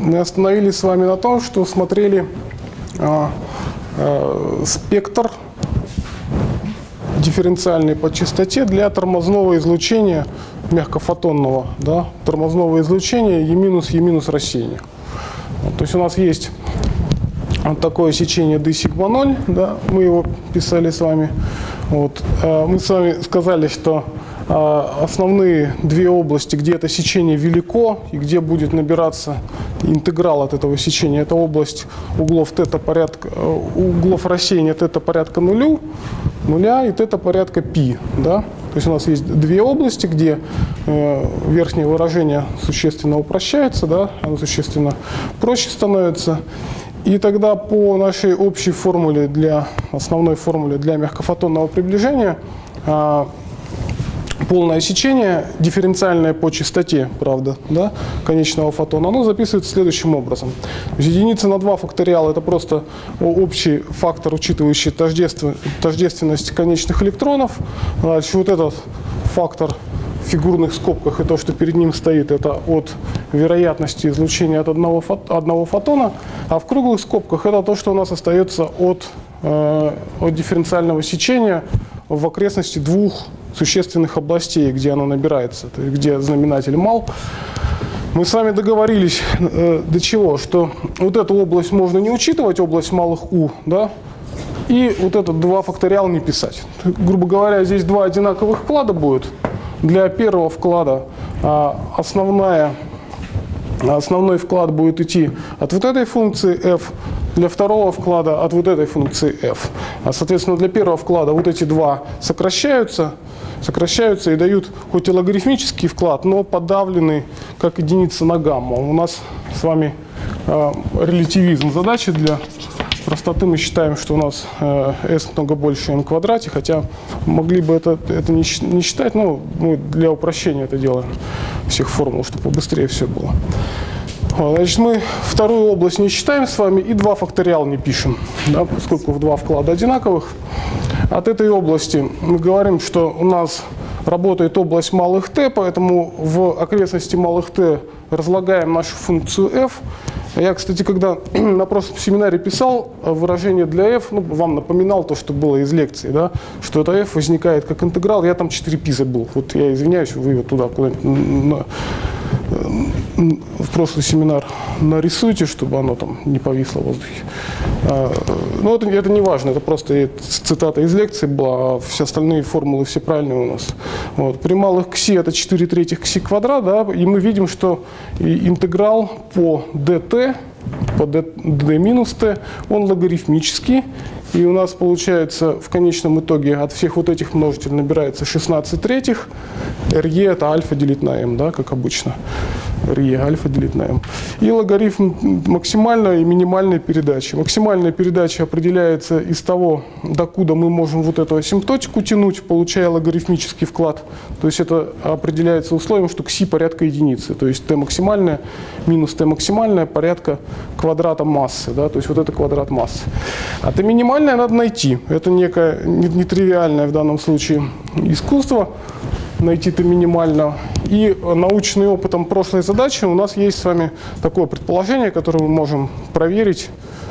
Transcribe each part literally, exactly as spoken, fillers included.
мы остановились с вами на том, что смотрели а, а, спектр дифференциальный по частоте для тормозного излучения мягкофотонного, да, тормозного излучения E минус E минус рассеяния. Вот, то есть у нас есть вот такое сечение d сигма ноль, да, мы его писали с вами. Вот, а, мы с вами сказали, что а, основные две области, где это сечение велико и где будет набираться интеграл от этого сечения, это область углов тета порядка, углов рассеяния тета порядка нулю, нуля и тета порядка π. Да? То есть у нас есть две области, где э, верхнее выражение существенно упрощается, да? Оно существенно проще становится. И тогда по нашей общей формуле, для, основной формуле для мягкофотонного приближения, э, полное сечение, дифференциальное по частоте, правда, да, конечного фотона, оно записывается следующим образом. То есть единица на два факториал – это просто общий фактор, учитывающий тождественность конечных электронов. Дальше вот этот фактор в фигурных скобках и то, что перед ним стоит, это от вероятности излучения от одного, фото, одного фотона, а в круглых скобках это то, что у нас остается от, э, от дифференциального сечения в окрестности двух существенных областей, где оно набирается, то есть где знаменатель мал. Мы с вами договорились э, до чего, что вот эту область можно не учитывать, область малых у, да, и вот этот два факториал не писать. Грубо говоря, здесь два одинаковых вклада будет. Для первого вклада э, основная, основной вклад будет идти от вот этой функции f, для второго вклада от вот этой функции f. А, соответственно, для первого вклада вот эти два сокращаются, сокращаются и дают хоть и логарифмический вклад, но подавленный как единица на гамма. У нас с вами э, релятивизм задачи. Для простоты мы считаем, что у нас э, s много больше m в квадрате, хотя могли бы это, это не, не считать, но мы для упрощения это делаем всех формул, чтобы побыстрее все было. Значит, мы вторую область не считаем с вами и два факториал не пишем, да, поскольку в два вклада одинаковых. От этой области мы говорим, что у нас работает область малых t, поэтому в окрестности малых t разлагаем нашу функцию f. Я, кстати, когда на прошлом семинаре писал выражение для f, ну, вам напоминал то, что было из лекции, да, что это f возникает как интеграл. Я там четыре пи забыл. Вот я извиняюсь, вы его туда куда-нибудь в прошлый семинар нарисуйте, чтобы оно там не повисло в воздухе. Но это, это не важно, это просто цитата из лекции была, а все остальные формулы все правильные у нас. Вот. При малых кси это четыре третьих кси квадрат, да, и мы видим, что интеграл по dt, по d минус t, он логарифмический. И у нас получается в конечном итоге от всех вот этих множителей набирается шестнадцать третьих. Re это альфа делить на m, да, как обычно. Re альфа делить на m. И логарифм максимальной и минимальной передачи. Максимальная передача определяется из того, докуда мы можем вот эту асимптотику тянуть, получая логарифмический вклад. То есть это определяется условием, что кси порядка единицы. То есть t максимальная минус t максимальная порядка квадрата массы. Да, то есть вот это квадрат массы. А t минимальная надо найти. Это некое нетривиальное в данном случае искусство. Найти t минимально. И научный опытом прошлой задачи у нас есть с вами такое предположение, которое мы можем проверить.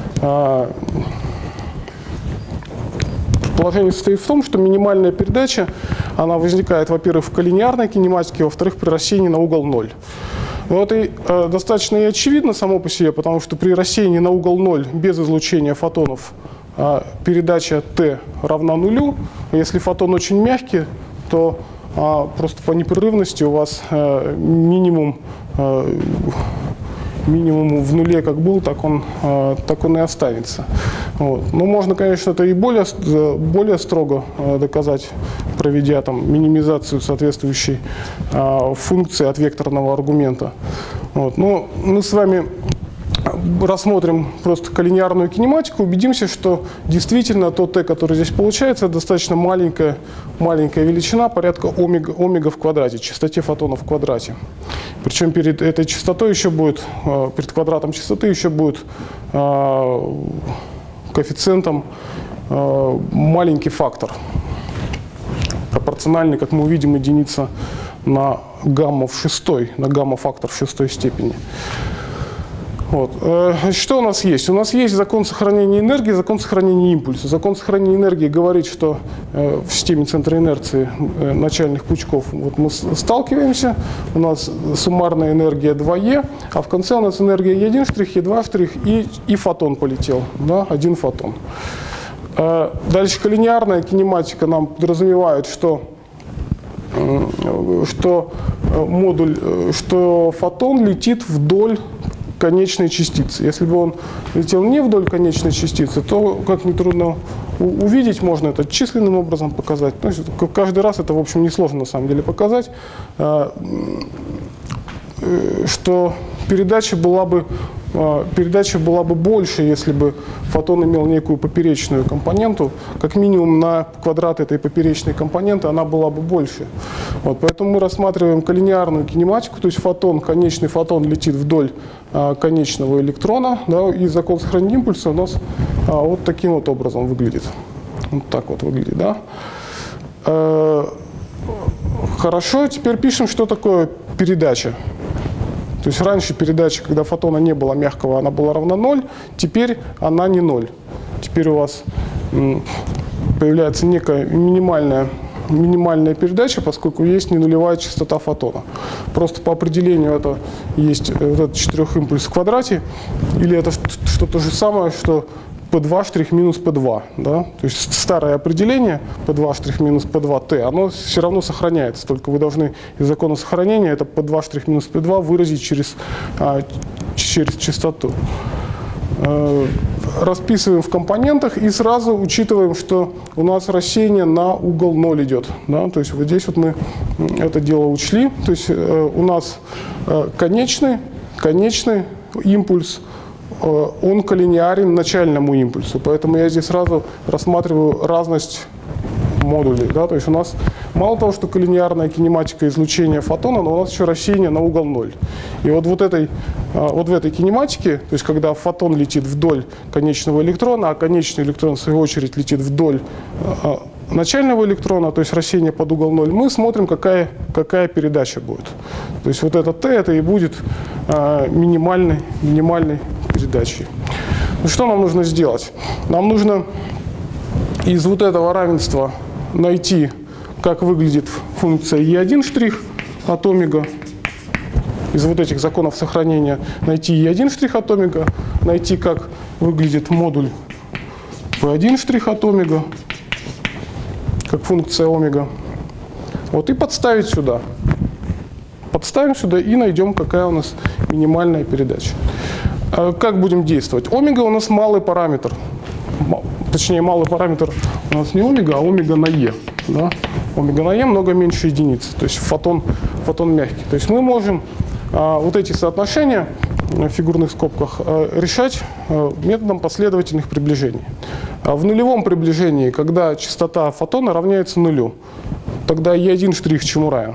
Предположение состоит в том, что минимальная передача, она возникает, во-первых, в коллинеарной кинематике, во-вторых, при рассеянии на угол ноль. Но это э, достаточно и очевидно само по себе, потому что при рассеянии на угол ноль без излучения фотонов э, передача t равна нулю. Если фотон очень мягкий, то э, просто по непрерывности у вас э, минимум, э, минимум в нуле как был, так он, э, так он и останется. Вот. Но можно, конечно, это и более, более строго э, доказать, проведя там минимизацию соответствующей э, функции от векторного аргумента. Вот. Но мы с вами рассмотрим просто коллинеарную кинематику, убедимся, что действительно то t, которое здесь получается, достаточно маленькая, маленькая величина, порядка омега, омега в квадрате, частоте фотонов в квадрате. Причем перед этой частотой еще будет, э, перед квадратом частоты еще будет э, коэффициентом э, маленький фактор, пропорциональный, как мы увидим, единица на гамма в шестой, на гамма-фактор в шестой степени. Вот. Значит, что у нас есть? У нас есть закон сохранения энергии, закон сохранения импульса. Закон сохранения энергии говорит, что в системе центра инерции начальных пучков вот мы сталкиваемся, у нас суммарная энергия два е, а в конце у нас энергия е один штрих, е два штрих и, и фотон полетел, да, один фотон. Дальше коллинеарная кинематика нам подразумевает, что что модуль, что фотон летит вдоль конечной частицы. Если бы он летел не вдоль конечной частицы, то, как нетрудно увидеть, можно это численным образом показать. То есть, каждый раз это, в общем, несложно на самом деле показать, что передача была бы, передача была бы больше, если бы фотон имел некую поперечную компоненту. Как минимум на квадрат этой поперечной компоненты она была бы больше. Вот, поэтому мы рассматриваем коллинеарную кинематику, то есть фотон, конечный фотон летит вдоль а, конечного электрона, да, и закон сохранения импульса у нас а, вот таким вот образом выглядит. Вот так вот выглядит, да. А, хорошо, теперь пишем, что такое передача. То есть раньше передача, когда фотона не было мягкого, она была равна ноль, теперь она не ноль. Теперь у вас появляется некая минимальная, минимальная передача, поскольку есть не нулевая частота фотона. Просто по определению это есть вот этот четырехимпульс в квадрате, или это что-то же самое, что пэ два штрих минус пэ два. Да? То есть старое определение пэ два штрих минус пэ два тэ, оно все равно сохраняется, только вы должны из закона сохранения это пэ два штрих минус пэ два выразить через, а, через частоту. Э, расписываем в компонентах и сразу учитываем, что у нас рассеяние на угол ноль идет. Да? То есть вот здесь вот мы это дело учли. То есть э, у нас э, конечный, конечный импульс, он коллинеарен начальному импульсу, поэтому я здесь сразу рассматриваю разность модулей. Да? То есть у нас мало того, что коллинеарная кинематика излучения фотона, но у нас еще рассеяние на угол ноль. И вот, вот, этой, вот в этой кинематике, то есть когда фотон летит вдоль конечного электрона, а конечный электрон в свою очередь летит вдоль начального электрона, то есть рассеяние под угол ноль, мы смотрим, какая, какая передача будет. То есть вот это Т, это и будет а, минимальной, минимальной передачей. Ну, что нам нужно сделать? Нам нужно из вот этого равенства найти, как выглядит функция е один штрих от омега, из вот этих законов сохранения найти е один штрих от омега, найти, как выглядит модуль пэ один штрих от омега, как функция омега. Вот, и подставить сюда. Подставим сюда и найдем, какая у нас минимальная передача. Как будем действовать? Омега у нас малый параметр. Точнее, малый параметр у нас не омега, а омега на е. Да? Омега на е много меньше единицы. То есть фотон, фотон мягкий. То есть мы можем а, вот эти соотношения в фигурных скобках а, решать а, методом последовательных приближений. А в нулевом приближении, когда частота фотона равняется нулю, тогда е один штрих чему равен?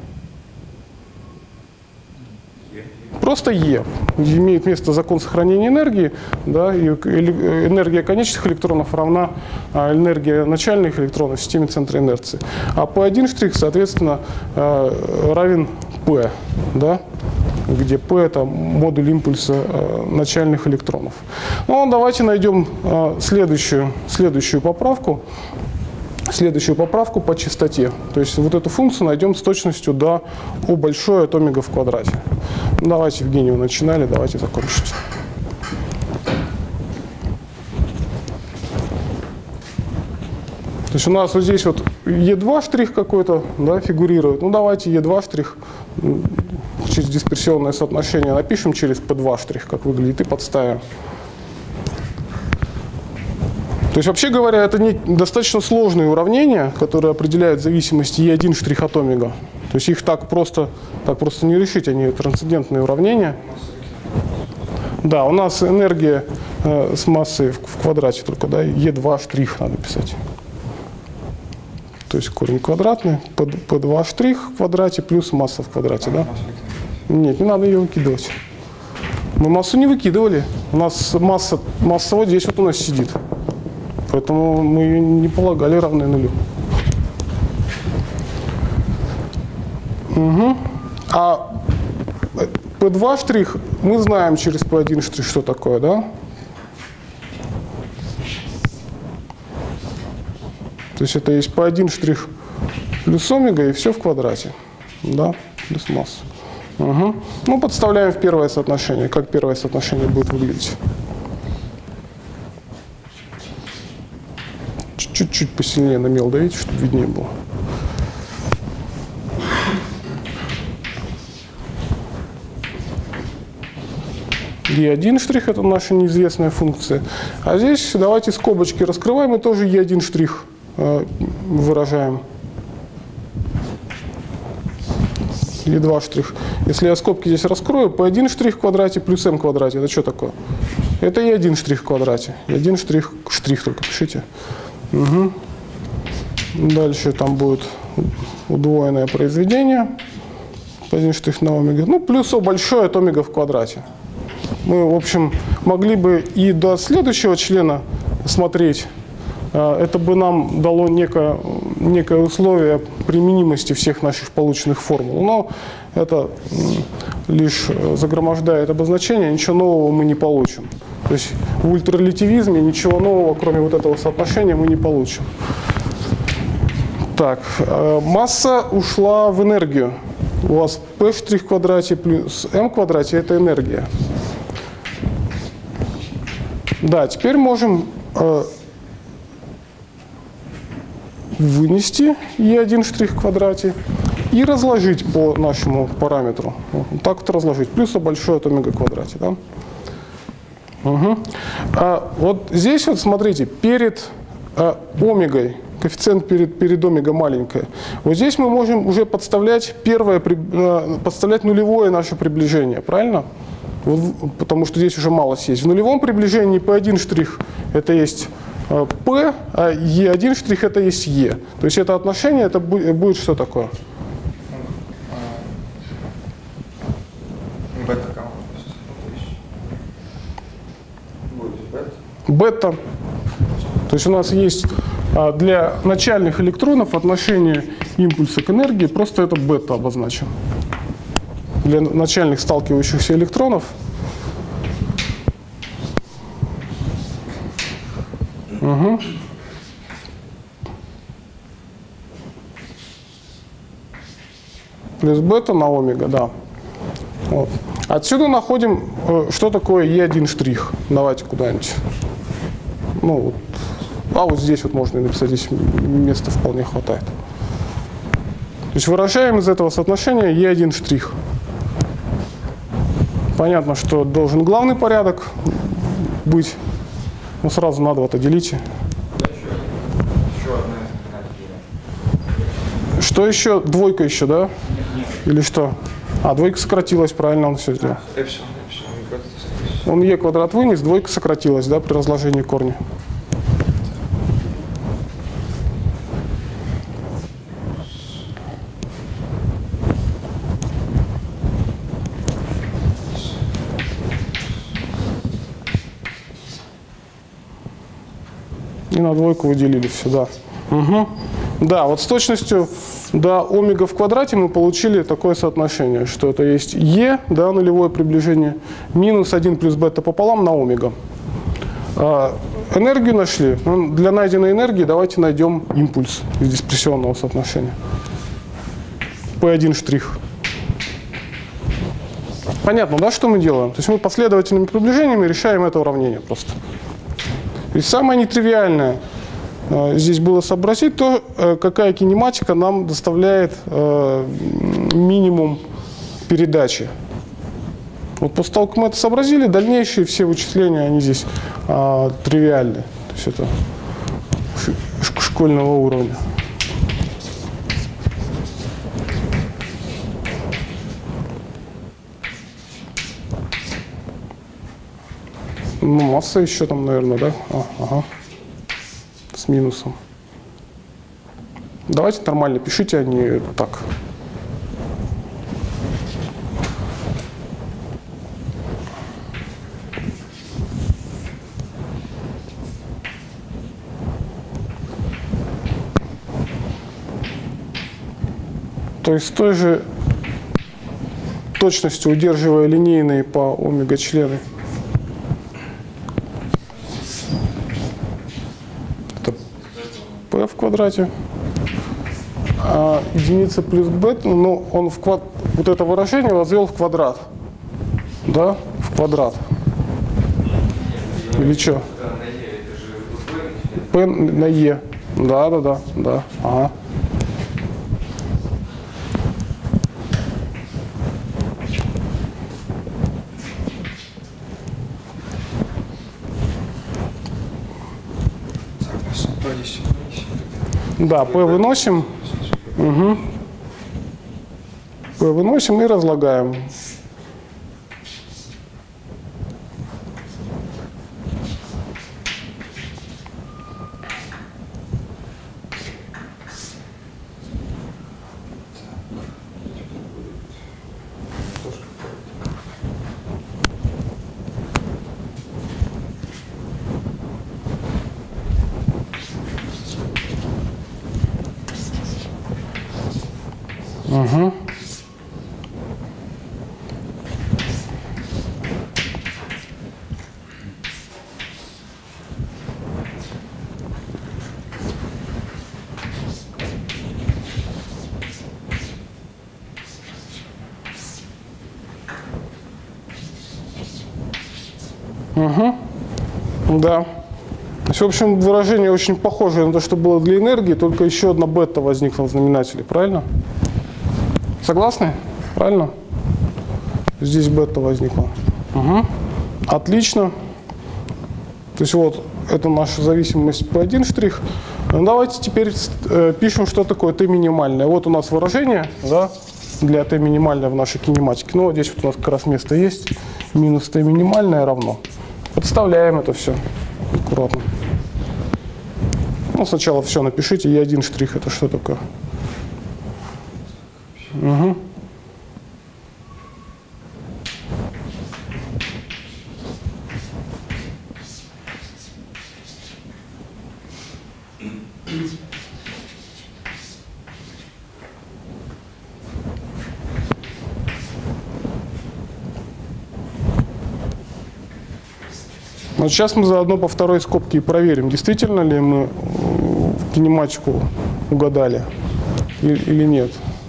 Просто Е. Имеет место закон сохранения энергии, да, и энергия конечных электронов равна энергии начальных электронов в системе центра инерции. А пэ один штрих, соответственно, равен P, да, где P это модуль импульса начальных электронов. Ну, давайте найдем следующую, следующую поправку. Следующую поправку по частоте. То есть вот эту функцию найдем с точностью до О большое от омега в квадрате. Ну, давайте, Евгений, вы начинали, давайте закончите. То есть у нас вот здесь вот е два штрих какой-то, да, фигурирует. Ну давайте е два штрих через дисперсионное соотношение напишем через пэ два штрих, как выглядит, и подставим. То есть, вообще говоря, это не достаточно сложные уравнения, которые определяют зависимость е один штрих от омега. То есть их так просто, так просто не решить, они трансцендентные уравнения. Да, у нас энергия э, с массой в, в квадрате только, да, е два штрих надо писать. То есть корень квадратный, пэ два штрих в квадрате плюс масса в квадрате, да? Нет, не надо ее выкидывать. Мы массу не выкидывали. У нас масса, масса вот здесь вот у нас сидит. Поэтому мы ее не полагали равной нулю. Угу. А пэ два штрих, мы знаем через пэ один штрих, что такое, да? То есть это есть пэ один штрих плюс омега, и все в квадрате, да, плюс масса. Угу. Ну, подставляем в первое соотношение. Как первое соотношение будет выглядеть? Чуть-чуть посильнее на мел давите, чтобы виднее было. е один штрих – это наша неизвестная функция. А здесь давайте скобочки раскрываем и тоже е один штрих э, выражаем. е два штрих. Если я скобки здесь раскрою, пэ один штрих в квадрате плюс m в квадрате. Это что такое? Это е один штрих в квадрате. е один штрих, штрих только пишите. Угу. Дальше там будет удвоенное произведение. пэ один штрих на омега. Ну, плюс О большое от омега в квадрате. Мы, в общем, могли бы и до следующего члена смотреть. Это бы нам дало некое, некое условие применимости всех наших полученных формул. Но это лишь загромождает обозначение, ничего нового мы не получим. То есть в ультрарелятивизме ничего нового, кроме вот этого соотношения, мы не получим. Так, масса ушла в энергию. У вас p' в квадрате плюс m в квадрате – это энергия. Да, теперь можем э, вынести е один штрих в квадрате и разложить по нашему параметру. Вот так вот разложить. Плюс О большое от омега в квадрате. Да? Угу. А вот здесь вот смотрите, перед э, омегой, коэффициент перед, перед омега маленькая, вот здесь мы можем уже подставлять первое, э, подставлять нулевое наше приближение, правильно? Вот, потому что здесь уже малость есть. В нулевом приближении пэ один штрих это есть э, P, а е один штрих это есть E. То есть это отношение, это будет, будет что такое? Бета. Бета. То есть у нас есть а, для начальных электронов отношение импульса к энергии, просто это бета обозначим. Для начальных сталкивающихся электронов угу. Плюс бета на омега, да. Вот. Отсюда находим, что такое е один штрих. Давайте куда-нибудь. Ну, вот. А вот здесь вот можно написать, здесь места вполне хватает. То есть выражаем из этого соотношения е один штрих. Понятно, что должен главный порядок быть. Ну, сразу на два-то делите. Что еще? Двойка еще, да? Или что? А, двойка сократилась, правильно он все сделал. Он е квадрат вынес, двойка сократилась, да, при разложении корня. И на двойку выделили сюда. Угу. Да, вот с точностью до омега в квадрате мы получили такое соотношение, что это есть е, да, нулевое приближение, минус один плюс бета пополам на омега. А, энергию нашли. Ну, для найденной энергии давайте найдем импульс из диспрессионного соотношения. пэ один штрих. Понятно, да, что мы делаем? То есть мы последовательными приближениями решаем это уравнение просто. И самое нетривиальное э, здесь было сообразить то, э, какая кинематика нам доставляет э, минимум передачи. Вот после того, как мы это сообразили, дальнейшие все вычисления, они здесь э, тривиальны. То есть это школьного уровня. Ну, масса еще там, наверное, да? А, ага. С минусом. Давайте нормально пишите, а не так. То есть с той же точностью удерживая линейные по омега члены. Это p в квадрате. А единица плюс бета, ну, он в квад... вот это выражение возвел в квадрат. Да? В квадрат. Или что? P на e. Да, да, да, да. Ага. Да, P выносим. Угу. P выносим и разлагаем. Угу. Угу. Да. То есть, в общем, выражение очень похожее на то, что было для энергии, только еще одна бета возникла в знаменателе, правильно? Согласны? Правильно? Здесь бета возникла. Угу. Отлично. То есть вот это наша зависимость P один штрих. Ну, давайте теперь э, пишем, что такое T минимальное. Вот у нас выражение, да, для T минимальное в нашей кинематике. Ну вот здесь вот у нас как раз место есть. Минус T минимальное равно. Подставляем это все аккуратно. Ну, сначала все напишите. E один штрих это что такое? Угу. Вот сейчас мы заодно по второй скобке и проверим, действительно ли мы кинематику угадали или нет.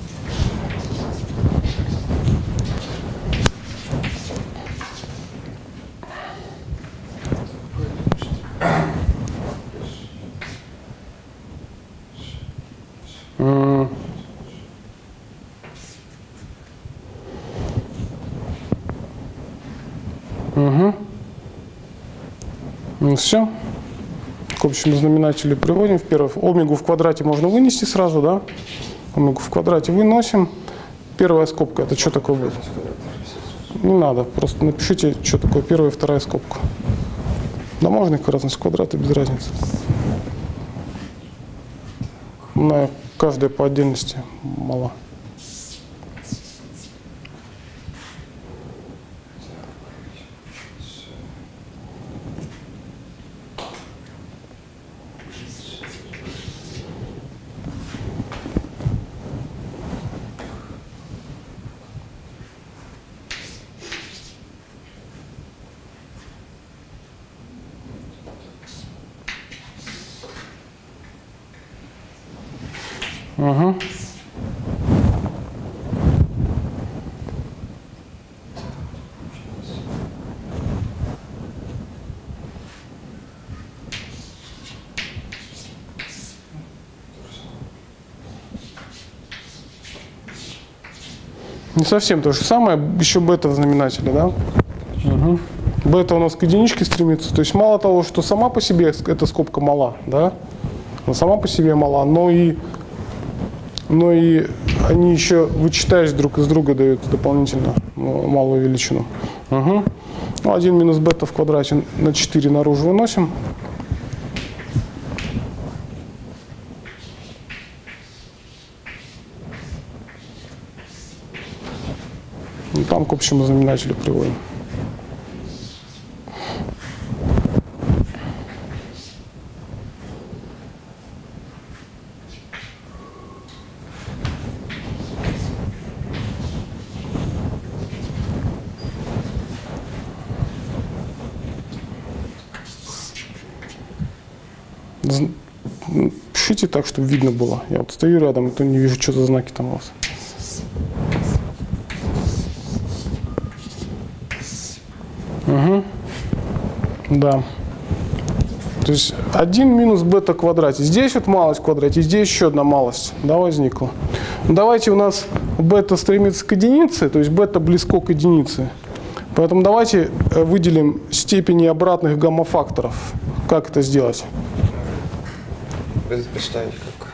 Угу. Ну все. К общему знаменателю приводим. В первый. Омегу в квадрате можно вынести сразу, да? Омегу в квадрате выносим. Первая скобка, это что такое будет? Не надо, просто напишите, что такое первая и вторая скобка. Да можно их разность квадрата, без разницы. На каждая по отдельности мало. Угу. Не совсем то же самое, еще бета в знаменателе, да? Угу. Бета у нас к единичке стремится, то есть мало того, что сама по себе эта скобка мала, да? Она сама по себе мала, но и Но и они еще, вычитаясь друг из друга, дают дополнительно малую величину. Угу. Ну, один минус бета в квадрате на четыре наружу выносим. И там к общему знаменателю приводим. Пишите так, чтобы видно было. Я вот стою рядом, и то не вижу, что за знаки там у вас. Угу. Да. То есть один минус бета в квадрате. Здесь вот малость в квадрате, здесь еще одна малость, да, возникла. Давайте у нас бета стремится к единице, то есть бета близко к единице. Поэтому давайте выделим степени обратных гамма-факторов. Как это сделать? Представить как.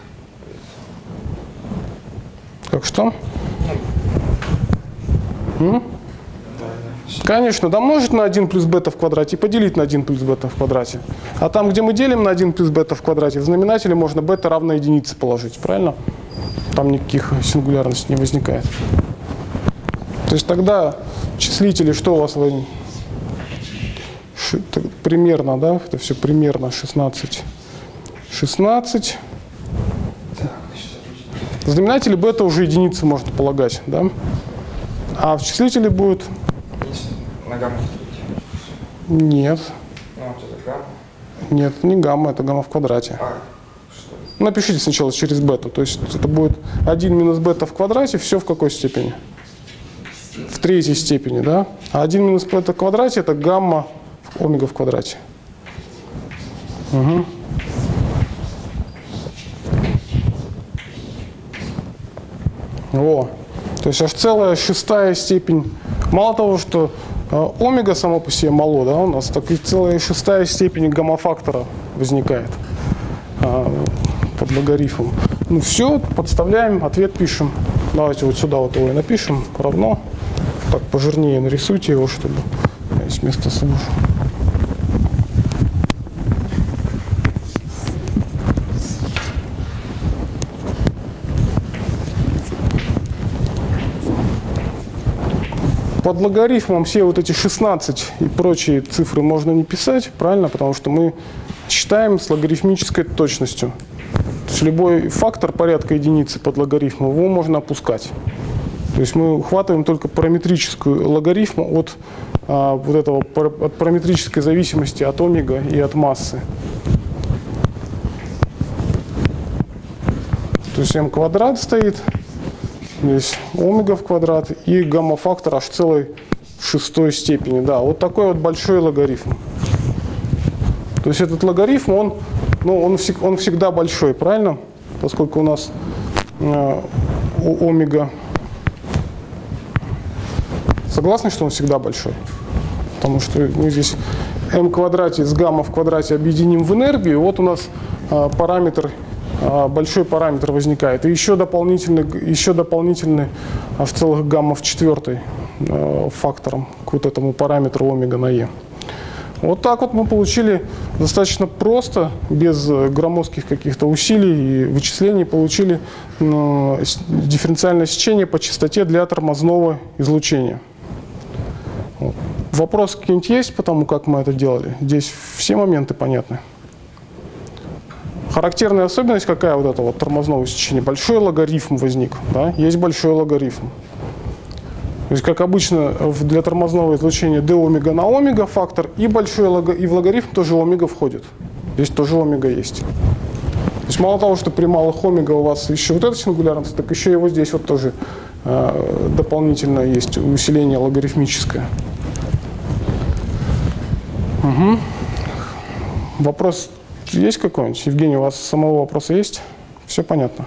Как что? М? Конечно, домножить на один плюс бета в квадрате и поделить на один плюс бета в квадрате. А там, где мы делим на один плюс бета в квадрате, в знаменателе можно бета равно единице положить, правильно? Там никаких сингулярностей не возникает. То есть тогда числители, что у вас примерно, да? Это все примерно шестнадцать. шестнадцать. В знаменателе бета уже единицы можно полагать, да? А в числителе будет... На гамму. Нет. Ну, вот это гамма. Нет, не гамма, это гамма в квадрате. А, что? Напишите сначала через бету. То есть это будет один минус бета в квадрате, все в какой степени? В третьей степени, да? А один минус бета в квадрате это гамма в омега в квадрате. Угу. О, то есть аж целая шестая степень. Мало того, что э, омега само по себе мало, да, у нас, так и целая шестая степень гамма-фактора возникает э, под логарифмом. Ну все, подставляем, ответ пишем. Давайте вот сюда вот его и напишем, равно. Так, пожирнее нарисуйте его, чтобы есть место службы. Под логарифмом все вот эти шестнадцать и прочие цифры можно не писать, правильно? Потому что мы считаем с логарифмической точностью. То есть любой фактор порядка единицы под логарифмом, его можно опускать. То есть мы ухватываем только параметрическую логарифм от, а, вот этого, от параметрической зависимости от омега и от массы. То есть m квадрат стоит. Здесь омега в квадрат и гамма-фактор аж целой шестой степени. Да, вот такой вот большой логарифм. То есть этот логарифм, он, ну, он, всег, он всегда большой, правильно? Поскольку у нас э, омега... Согласны, что он всегда большой? Потому что мы здесь m квадрате с гамма в квадрате объединим в энергию. Вот у нас э, параметр... большой параметр возникает. И еще дополнительный, еще дополнительный аж целых гамма в четвертой э, фактором к вот этому параметру омега на e. Вот так вот мы получили достаточно просто, без громоздких каких-то усилий и вычислений, получили э, дифференциальное сечение по частоте для тормозного излучения. Вот. Вопросы какие-нибудь есть по тому, как мы это делали? Здесь все моменты понятны. Характерная особенность какая вот этого вот тормозного сечения? Большой логарифм возник. Да? Есть большой логарифм. То есть, как обычно, для тормозного излучения d омега на омега фактор и большой лого, и в логарифм тоже омега входит. Здесь тоже омега есть. То есть мало того, что при малых омега у вас еще вот эта сингулярность, так еще и вот здесь вот тоже э, дополнительно есть усиление логарифмическое. Угу. Вопрос есть какой-нибудь? Евгений, у вас самого вопроса есть? Все понятно?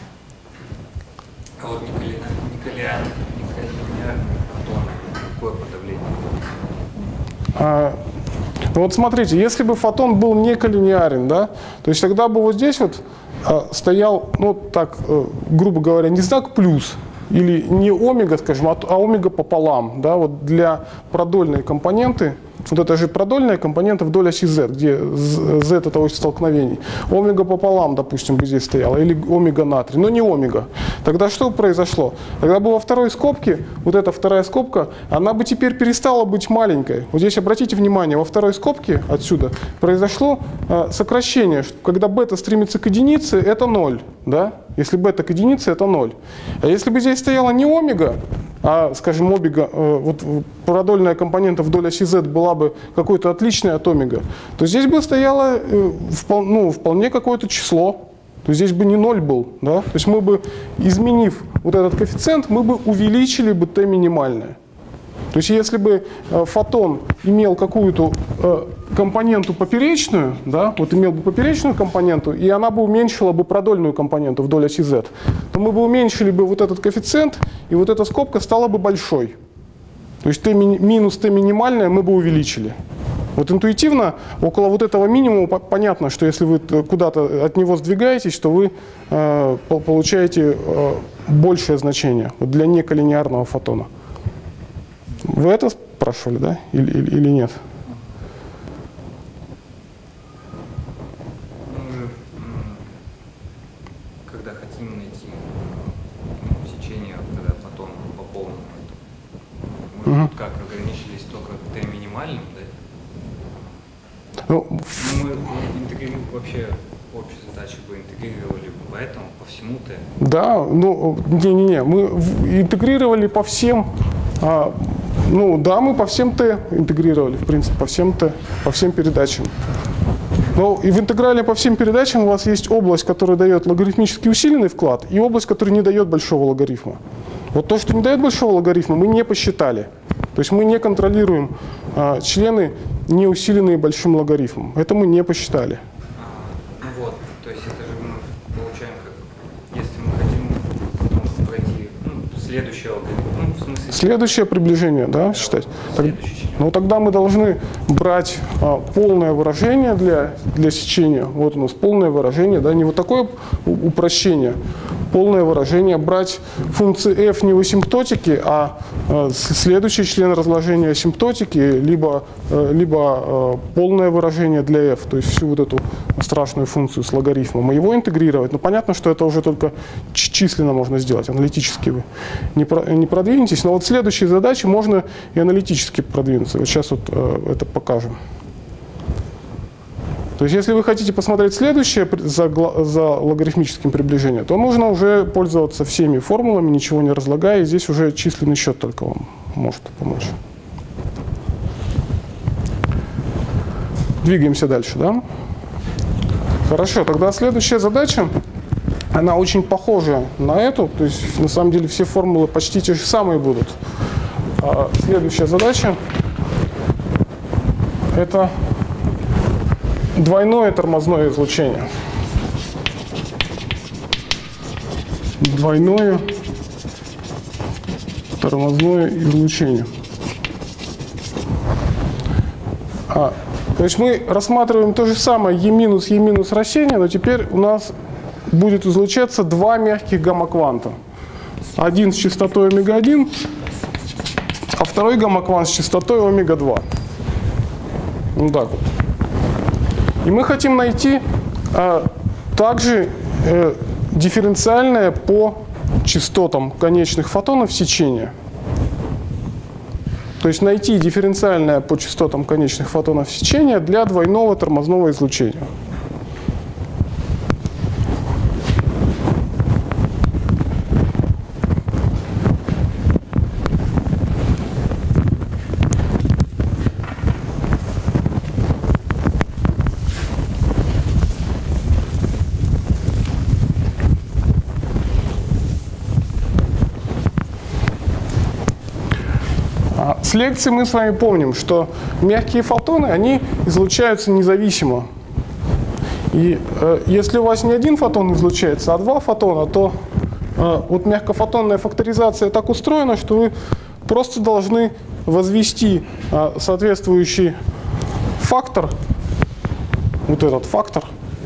А вот николиан, николиан, какое подавление? А, ну вот смотрите, если бы фотон был не коллинеарен, да, то есть тогда бы вот здесь вот а, стоял, ну так, а, грубо говоря, не знак плюс, или не омега, скажем, а, а омега пополам, да, вот для продольной компоненты. Вот это же продольная компонента вдоль оси z, где z это ось столкновений. Омега пополам, допустим, бы здесь стояла, или омега натрий, но не омега. Тогда что произошло? Тогда бы во второй скобке, вот эта вторая скобка, она бы теперь перестала быть маленькой. Вот здесь обратите внимание, во второй скобке отсюда произошло э, сокращение, что когда бета стремится к единице, это ноль, да? Если бета к единице, это ноль. А если бы здесь стояла не омега, а, скажем, омега, вот продольная компонента вдоль оси Z была бы какой-то отличной от омега, то здесь бы стояло ну, вполне какое-то число. То есть здесь бы не ноль был. Да? То есть мы бы, изменив вот этот коэффициент, мы бы увеличили бы t минимальное. То есть если бы фотон имел какую-то компоненту поперечную, да, вот имел бы поперечную компоненту, и она бы уменьшила бы продольную компоненту вдоль оси Z, то мы бы уменьшили бы вот этот коэффициент, и вот эта скобка стала бы большой. То есть t минус t минимальное мы бы увеличили. Вот интуитивно около вот этого минимума понятно, что если вы куда-то от него сдвигаетесь, то вы э, получаете э, большее значение вот для неколлинеарного фотона. Вы это спрашивали, да? Или, или, или нет? Мы же, когда хотим найти ну, сечение, когда фотон по полному, мы угу. как ограничились только t минимальным, да? Ну, мы интегрировали вообще общие задачи бы интегрировали, поэтому по всему Т. Да, ну, не-не-не, мы интегрировали по всем, а, ну, да, мы по всем Т интегрировали, в принципе, по всем Т, по всем передачам. Но и в интеграле по всем передачам у вас есть область, которая дает логарифмически усиленный вклад, и область, которая не дает большого логарифма. Вот то, что не дает большого логарифма, мы не посчитали. То есть мы не контролируем а, члены, не усиленные большим логарифмом. Это мы не посчитали. А, ну вот, то есть это же мы получаем, как, если мы хотим ну, пройти ну, следующий алгоритм, ну, в смысле... Следующее приближение, да, да считать? Так, следующий. ну тогда мы должны брать а, полное выражение для, для сечения. Вот у нас полное выражение, да, не вот такое упрощение. Полное выражение, брать функции f не в асимптотике, а э, следующий член разложения асимптотики, либо, э, либо э, полное выражение для f, то есть всю вот эту страшную функцию с логарифмом, и его интегрировать. Но понятно, что это уже только численно можно сделать, аналитически вы не, про, не продвинетесь, но вот следующие задачи можно и аналитически продвинуться. Вот сейчас вот э, это покажем. То есть если вы хотите посмотреть следующее за, за логарифмическим приближением, то нужно уже пользоваться всеми формулами, ничего не разлагая, и здесь уже численный счет только вам может помочь. Двигаемся дальше, да? Хорошо, тогда следующая задача, она очень похожа на эту, то есть на самом деле все формулы почти те же самые будут. А следующая задача – это двойное тормозное излучение. Двойное тормозное излучение. А, то есть мы рассматриваем то же самое E минус E минус рассеяние, но теперь у нас будет излучаться два мягких гамма-кванта. Один с частотой омега один, а второй гамма-квант с частотой омега два. Вот так вот. И мы хотим найти а, также э, дифференциальное по частотам конечных фотонов сечение. То есть найти дифференциальное по частотам конечных фотонов сечение для двойного тормозного излучения. С лекции мы с вами помним, что мягкие фотоны, они излучаются независимо. И э, если у вас не один фотон излучается, а два фотона, то э, вот мягкофотонная факторизация так устроена, что вы просто должны возвести э, соответствующий фактор, вот этот фактор,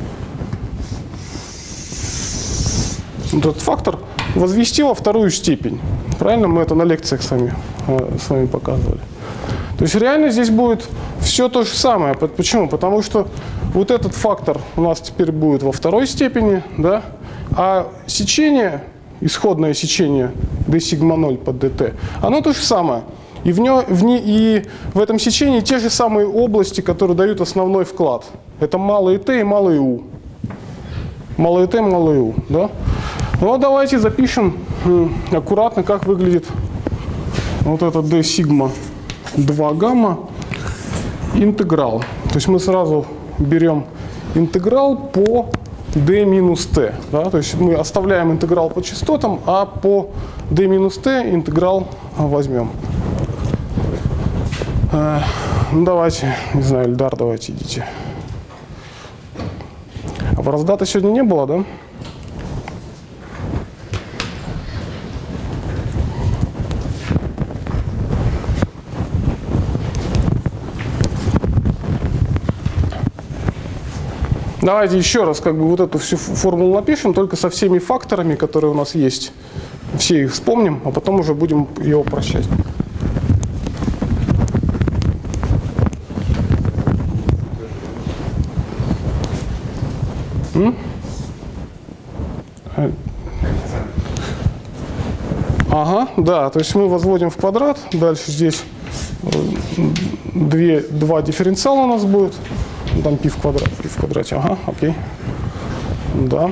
вот этот фактор возвести во вторую степень. Правильно? Мы это на лекциях с вами, с вами показывали. То есть реально здесь будет все то же самое. Почему? Потому что вот этот фактор у нас теперь будет во второй степени, да? А сечение, исходное сечение d сигма ноль под dt, оно то же самое. И в, нё, в, не, и в этом сечении те же самые области, которые дают основной вклад. Это малые t и малые u. Малые t, малые u. Да? Ну, давайте запишем аккуратно, как выглядит вот это d сигма два гамма интеграл. То есть мы сразу берем интеграл по d минус t. Да? То есть мы оставляем интеграл по частотам, а по d минус t интеграл возьмем. Э, ну давайте, не знаю, Эльдар, давайте идите. А в раздата сегодня не было, да? Давайте еще раз как бы вот эту всю формулу напишем, только со всеми факторами, которые у нас есть. Все их вспомним, а потом уже будем ее упрощать. М? Ага, да, то есть мы возводим в квадрат, дальше здесь две, два дифференциала у нас будет. Там π в квадрате, π в квадрате, ага, окей. Да.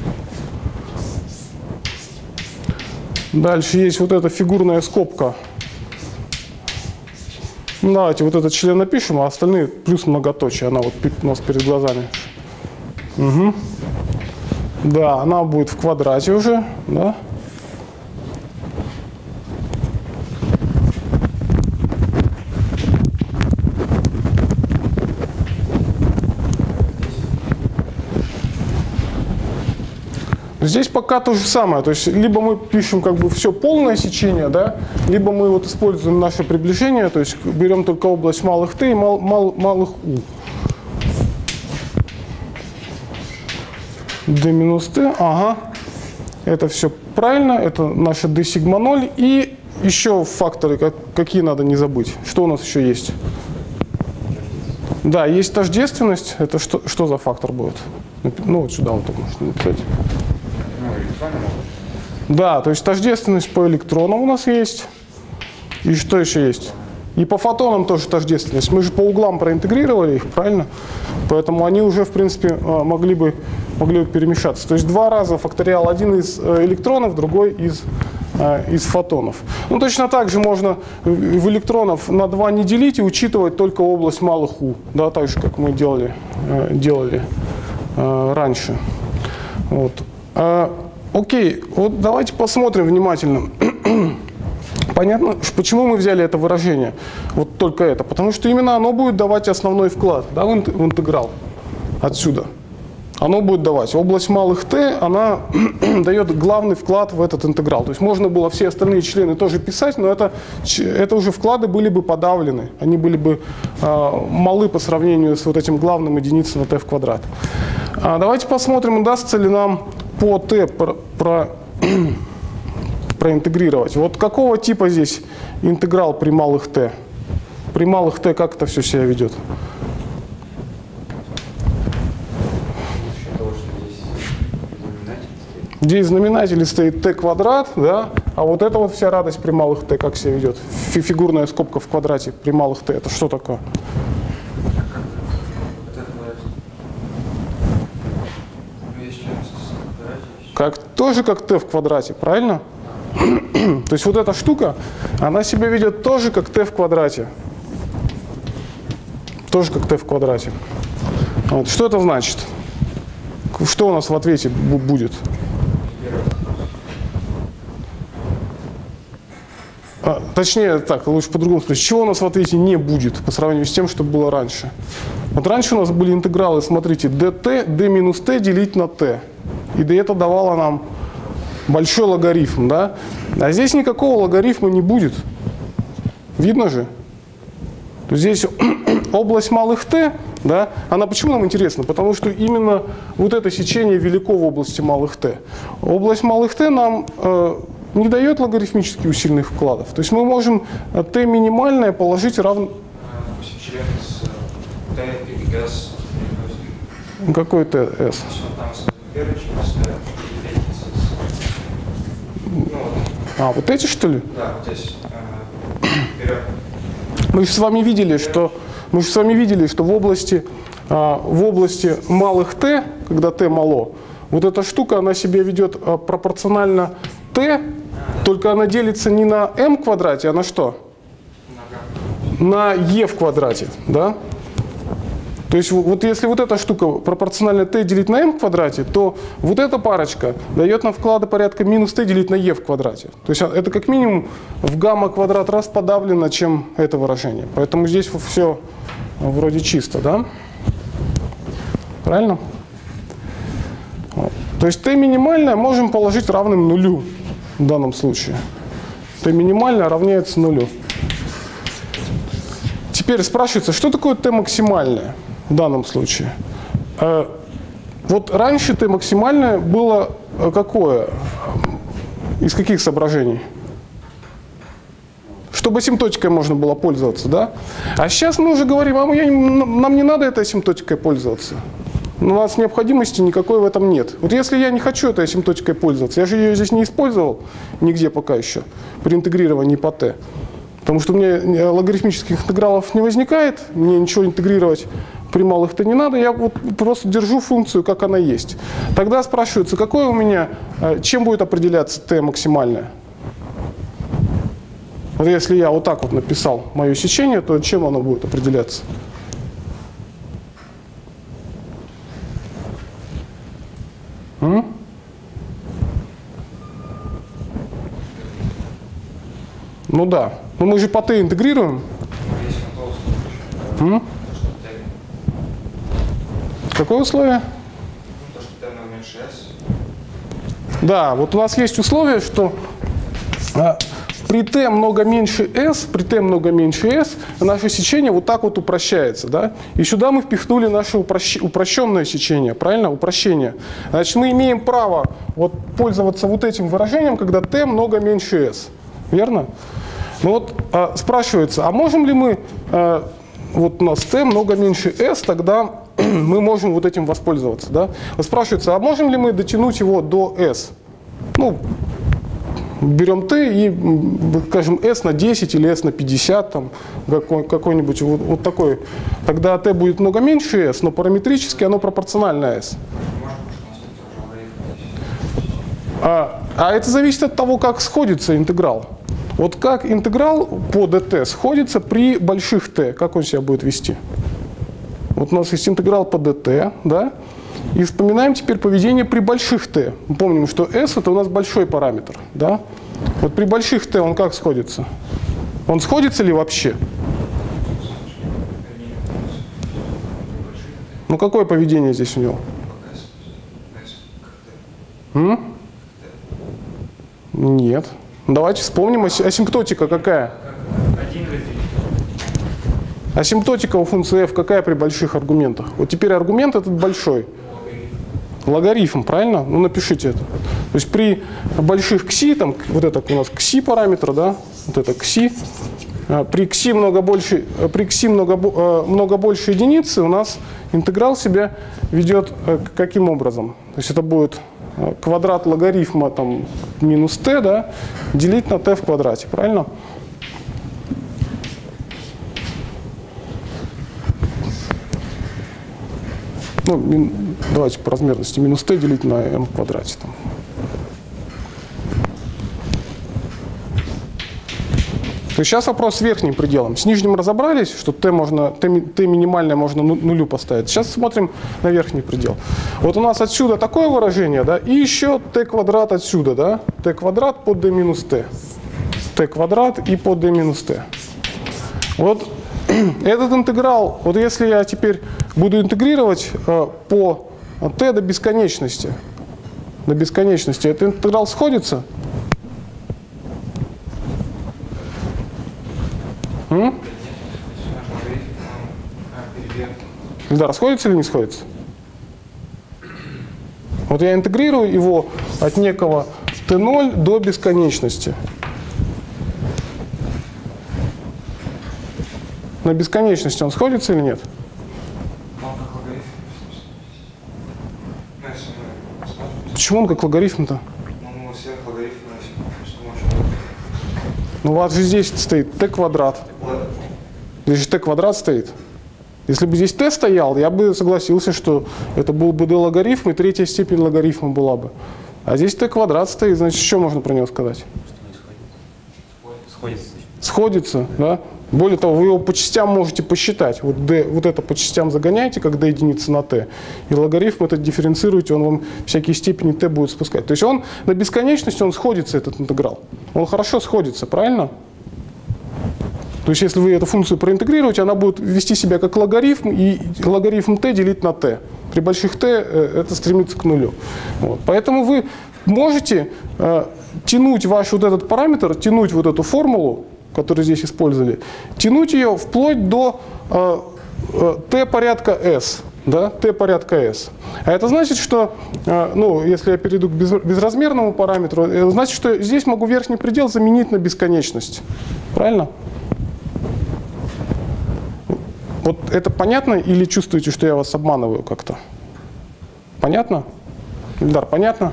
Дальше есть вот эта фигурная скобка. Давайте вот этот член напишем, а остальные плюс многоточие. Она вот у нас перед глазами. Угу. Да, она будет в квадрате уже, да. Здесь пока то же самое, то есть либо мы пишем как бы все полное сечение, да, либо мы вот используем наше приближение, то есть берем только область малых t и мал, мал, малых u. d минус t, ага, это все правильно, это наша d сигма ноль. И еще факторы, как, какие надо не забыть. Что у нас еще есть? Да, есть тождественность, это что, что за фактор будет? Ну вот сюда вот так можно написать. Да, то есть тождественность по электронам у нас есть. И что еще есть? И по фотонам тоже тождественность. Мы же по углам проинтегрировали их, правильно? Поэтому они уже, в принципе, могли бы, могли бы перемешаться. То есть два раза факториал. Один из электронов, другой из, из фотонов. Ну, точно так же можно в электронов на два не делить и учитывать только область малых u. Да, так же, как мы делали, делали раньше. Вот. Окей, вот давайте посмотрим внимательно. Понятно, почему мы взяли это выражение, вот только это? Потому что именно оно будет давать основной вклад, да, в интеграл отсюда. Оно будет давать. Область малых t, она дает главный вклад в этот интеграл. То есть можно было все остальные члены тоже писать, но это, это уже вклады были бы подавлены. Они были бы э, малы по сравнению с вот этим главным единицей на t в квадрат. А давайте посмотрим, удастся ли нам по t про, про, проинтегрировать. Вот какого типа здесь интеграл при малых t? При малых t как это все себя ведет? Здесь знаменатель стоит t квадрат, да? А вот это вот вся радость при малых t как себя ведет? Фигурная скобка в квадрате при малых t. Это что такое? Как, тоже как t в квадрате, правильно? То есть вот эта штука, она себя ведет тоже как t в квадрате. Тоже как t в квадрате. Вот. Что это значит? Что у нас в ответе будет? А, точнее, так, лучше по-другому сказать. Чего у нас в ответе не будет по сравнению с тем, что было раньше? Вот раньше у нас были интегралы, смотрите, dt, d минус t делить на t. И это давало нам большой логарифм, да? А здесь никакого логарифма не будет. Видно же? То здесь область малых t, да, она почему нам интересна? Потому что именно вот это сечение велико в области малых t. Область малых t нам э, не дает логарифмически усиленных вкладов. То есть мы можем t минимальное положить равно... Какой t s? А, вот эти, что ли? Да, вот здесь. Вперед. Мы же с вами видели, что мы же с вами видели, что в области в области малых t, когда t мало, вот эта штука, она себя ведет пропорционально t Только она делится не на m в квадрате, а на что? На e в квадрате, да? То есть вот если вот эта штука пропорциональна t делить на m в квадрате, то вот эта парочка дает нам вклады порядка минус t делить на e в квадрате. То есть это как минимум в гамма квадрат раз подавлено, чем это выражение. Поэтому здесь все вроде чисто, да? Правильно? Вот. То есть t минимальное можем положить равным нулю в данном случае. T минимальное равняется нулю. Теперь спрашивается, что такое t максимальное в данном случае? Вот раньше t максимальное было какое? Из каких соображений? Чтобы асимптотикой можно было пользоваться, да? А сейчас мы уже говорим, а я, нам не надо этой асимптотикой пользоваться. У нас необходимости никакой в этом нет. Вот если я не хочу этой асимптотикой пользоваться, я же ее здесь не использовал нигде пока еще при интегрировании по t. Потому что у меня логарифмических интегралов не возникает, мне ничего интегрировать при малых t не надо, я вот просто держу функцию, как она есть. Тогда спрашивается, какое у меня, чем будет определяться t максимальное? Вот если я вот так вот написал мое сечение, то чем оно будет определяться? М? Ну да. Но мы же по t интегрируем. М? Какое условие? Да, вот у нас есть условие, что а, при t много меньше s, при t много меньше s, наше сечение вот так вот упрощается, да? И сюда мы впихнули наше упрощ... упрощенное сечение, правильно? Упрощение. Значит, мы имеем право вот пользоваться вот этим выражением, когда t много меньше s. Верно? Ну вот а, спрашивается, а можем ли мы, а, вот у нас t много меньше s, тогда мы можем вот этим воспользоваться, да? Спрашивается, а можем ли мы дотянуть его до s? Ну, берем t и, скажем, s на десять или s на пятьдесят, там, какой, какой-нибудь вот, вот такой. Тогда t будет много меньше s, но параметрически оно пропорционально s. А, а это зависит от того, как сходится интеграл. Вот как интеграл по dt сходится при больших t, как он себя будет вести? Вот у нас есть интеграл по dt, да? И вспоминаем теперь поведение при больших t. Мы помним, что s это у нас большой параметр, да? Вот при больших t он как сходится? Он сходится ли вообще? Ну какое поведение здесь у него? М? Нет. Давайте вспомним, асимптотика какая? Асимптотика у функции f какая при больших аргументах? Вот теперь аргумент этот большой. Логарифм, правильно? Ну напишите это. То есть при больших кси, там вот это у нас кси параметр, да? Вот это кси. При кси много больше, при кси много, много больше единицы у нас интеграл себя ведет каким образом? То есть это будет квадрат логарифма там минус t, да, делить на t в квадрате, правильно? Ну, давайте по размерности минус t делить на m в квадрате. Там. То есть сейчас вопрос с верхним пределом. С нижним разобрались, что t, можно, t, t минимальное можно нулю поставить. Сейчас смотрим на верхний предел. Вот у нас отсюда такое выражение, да, и еще t квадрат отсюда, да, t квадрат по d минус t. t квадрат и по d минус t. Вот этот интеграл, вот если я теперь буду интегрировать э, по t до бесконечности, до бесконечности, этот интеграл сходится? М? Да, расходится или не сходится? Вот я интегрирую его от некого t ноль до бесконечности. На бесконечности он сходится или нет? Почему он как логарифм-то? Ну у вас же здесь стоит t квадрат. Здесь же t квадрат стоит. Если бы здесь t стоял, я бы согласился, что это был бы d логарифм, и третья степень логарифма была бы. А здесь t квадрат стоит, значит, что можно про него сказать? Сходится. Сходится, да? Более того, вы его по частям можете посчитать. Вот, d, вот это по частям загоняете, как d единица на t, и логарифм этот дифференцируете, он вам всякие степени t будет спускать. То есть он на бесконечность, он сходится, этот интеграл. Он хорошо сходится, правильно? То есть если вы эту функцию проинтегрируете, она будет вести себя как логарифм, и логарифм t делить на t. При больших t это стремится к нулю. Вот. Поэтому вы можете э, тянуть ваш вот этот параметр, тянуть вот эту формулу, которую здесь использовали, тянуть ее вплоть до э, э, t порядка s. Да, t порядка s. А это значит, что, э, ну, если я перейду к без, безразмерному параметру, это значит, что здесь могу верхний предел заменить на бесконечность. Правильно? Вот это понятно или чувствуете, что я вас обманываю как-то? Понятно? Ильдар, понятно?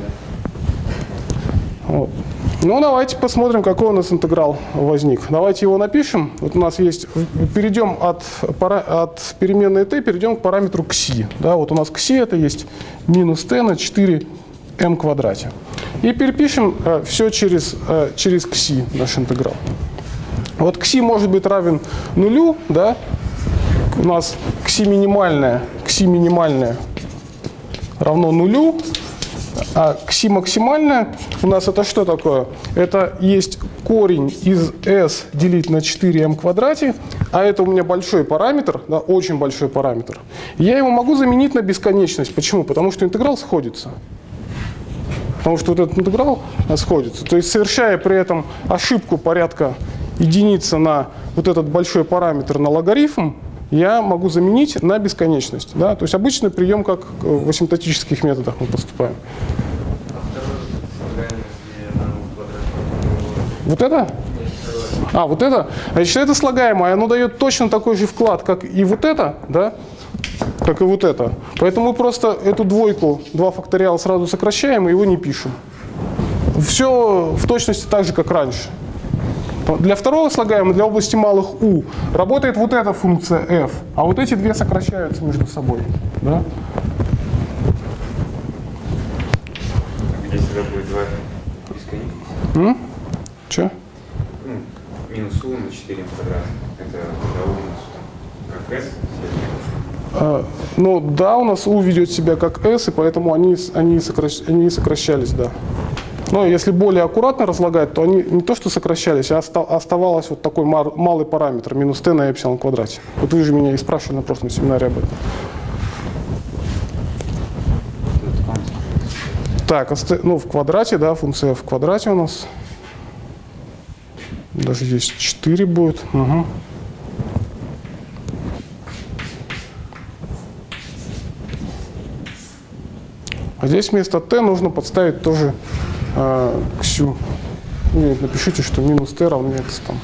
Вот. Ну, давайте посмотрим, какой у нас интеграл возник. Давайте его напишем. Вот у нас есть, перейдем от, от переменной t, перейдем к параметру кси. Да, вот у нас кси это есть минус t на четыре эм квадрате. И перепишем э, все через, э, через кси, наш интеграл. Вот кси может быть равен нулю, да? У нас кси минимальная, кси минимальная равно нулю, а кси максимальная у нас это что такое? Это есть корень из s делить на четыре эм квадрате, а это у меня большой параметр, да, очень большой параметр. Я его могу заменить на бесконечность. Почему? Потому что интеграл сходится. Потому что вот этот интеграл сходится. То есть совершая при этом ошибку порядка единица на вот этот большой параметр на логарифм, я могу заменить на бесконечность. Да? То есть обычный прием, как в асимптотических методах мы поступаем. Вот это? А, вот это? Значит, это слагаемое, оно дает точно такой же вклад, как и вот это, да? Как и вот это. Поэтому мы просто эту двойку, два факториала сразу сокращаем и его не пишем. Все в точности так же, как раньше. Для второго слагаемого, для области малых u, работает вот эта функция f, а вот эти две сокращаются между собой. Да? Где всегда будет два бесконечности? Че? Ну, минус u на четыре эм квадрат. Это когда u у нас как s. А, ну да, у нас u ведет себя как s, и поэтому они, они, сокращ, они сокращались, да. Но если более аккуратно разлагать, то они не то что сокращались, а оставалось вот такой малый параметр, минус t на эпсилон квадрате. Вот вы же меня и спрашивали на прошлом семинаре об этом. Так, ну в квадрате, да, функция в квадрате у нас. Даже здесь четыре будет. Угу. А здесь вместо t нужно подставить тоже э, ксю. Нет, напишите, что минус t равняется там.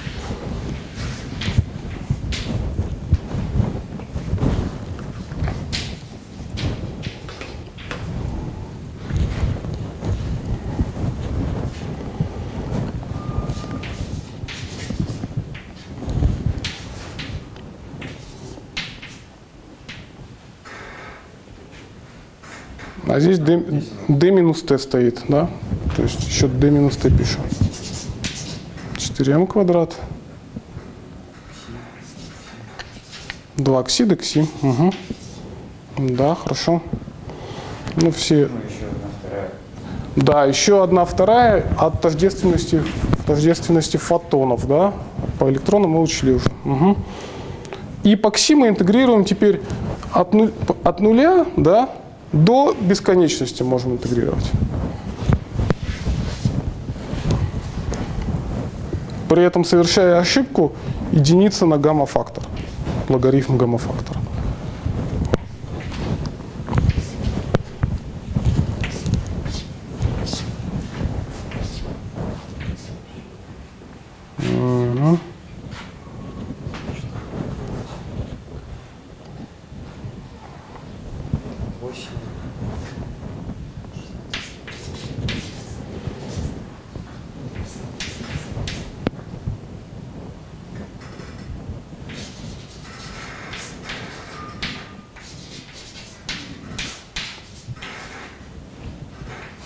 А здесь d, d минус t стоит, да? То есть еще d минус t пишем. четыре эм квадрат. два кси, d кси. Угу. Да, хорошо. Ну, все... Ну, еще одна вторая. Да, еще одна вторая от тождественности, тождественности фотонов, да? По электронам мы учили уже. Угу. И по кси мы интегрируем теперь от, нуль, от нуля, да, до бесконечности можем интегрировать. При этом совершая ошибку единица на гамма-фактор, логарифм гамма-фактора. Угу.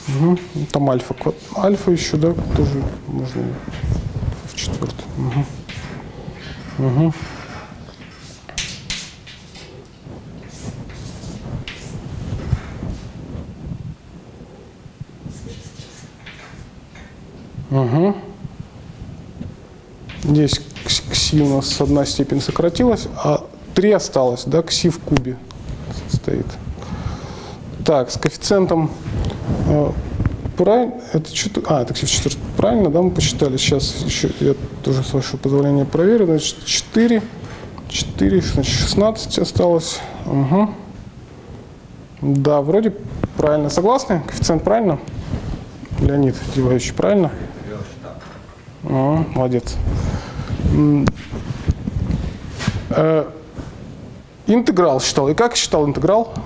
Угу. Там альфа. Альфа еще, да, тоже можно в четвертый. Угу. Угу. Угу. Здесь кси у нас одна степень сократилась, а три осталось, да, кси в кубе стоит. Так, с коэффициентом э, правильно, это что-то, а, это кси в четвертый, правильно, да, мы посчитали. Сейчас еще я тоже, с вашего позволения, проверю. Значит, четыре, четыре, значит, шестнадцать осталось. Угу. Да, вроде правильно. Согласны? Коэффициент правильно? Леонид Деваевич, правильно? А, молодец. Э, интеграл считал. И как считал интеграл?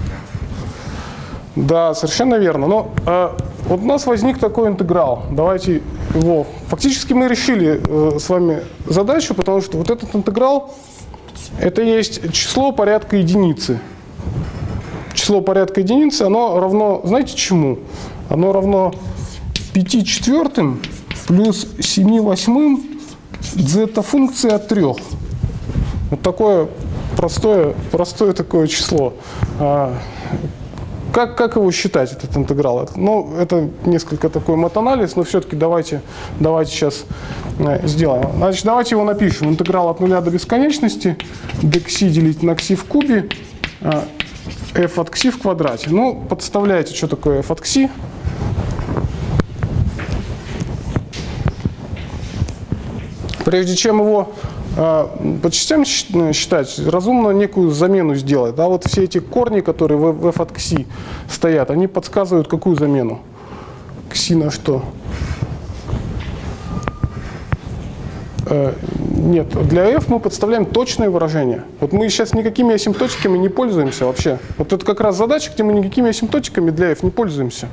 Да, совершенно верно. Но э, вот у нас возник такой интеграл. Давайте его... Фактически мы решили э, с вами задачу, потому что вот этот интеграл — это есть число порядка единицы. Число порядка единицы, оно равно, знаете чему? Оно равно пяти четвертым плюс семи восьмым дзета-функции от трех. Вот такое простое, простое такое число. Как, как его считать, этот интеграл? Ну, это несколько такой матанализ, но все-таки давайте, давайте сейчас сделаем. Значит, давайте его напишем. Интеграл от нуля до бесконечности dxi делить на кси в кубе f от кси в квадрате. Ну, подставляйте, что такое f от кси. Прежде чем его э, по частям считать, разумно некую замену сделать. Да, вот все эти корни, которые в, в f от кси стоят, они подсказывают, какую замену. Кси на что? Э, нет, для f мы подставляем точное выражение. Вот мы сейчас никакими асимптотиками не пользуемся вообще. Вот это как раз задача, где мы никакими асимптотиками для f не пользуемся.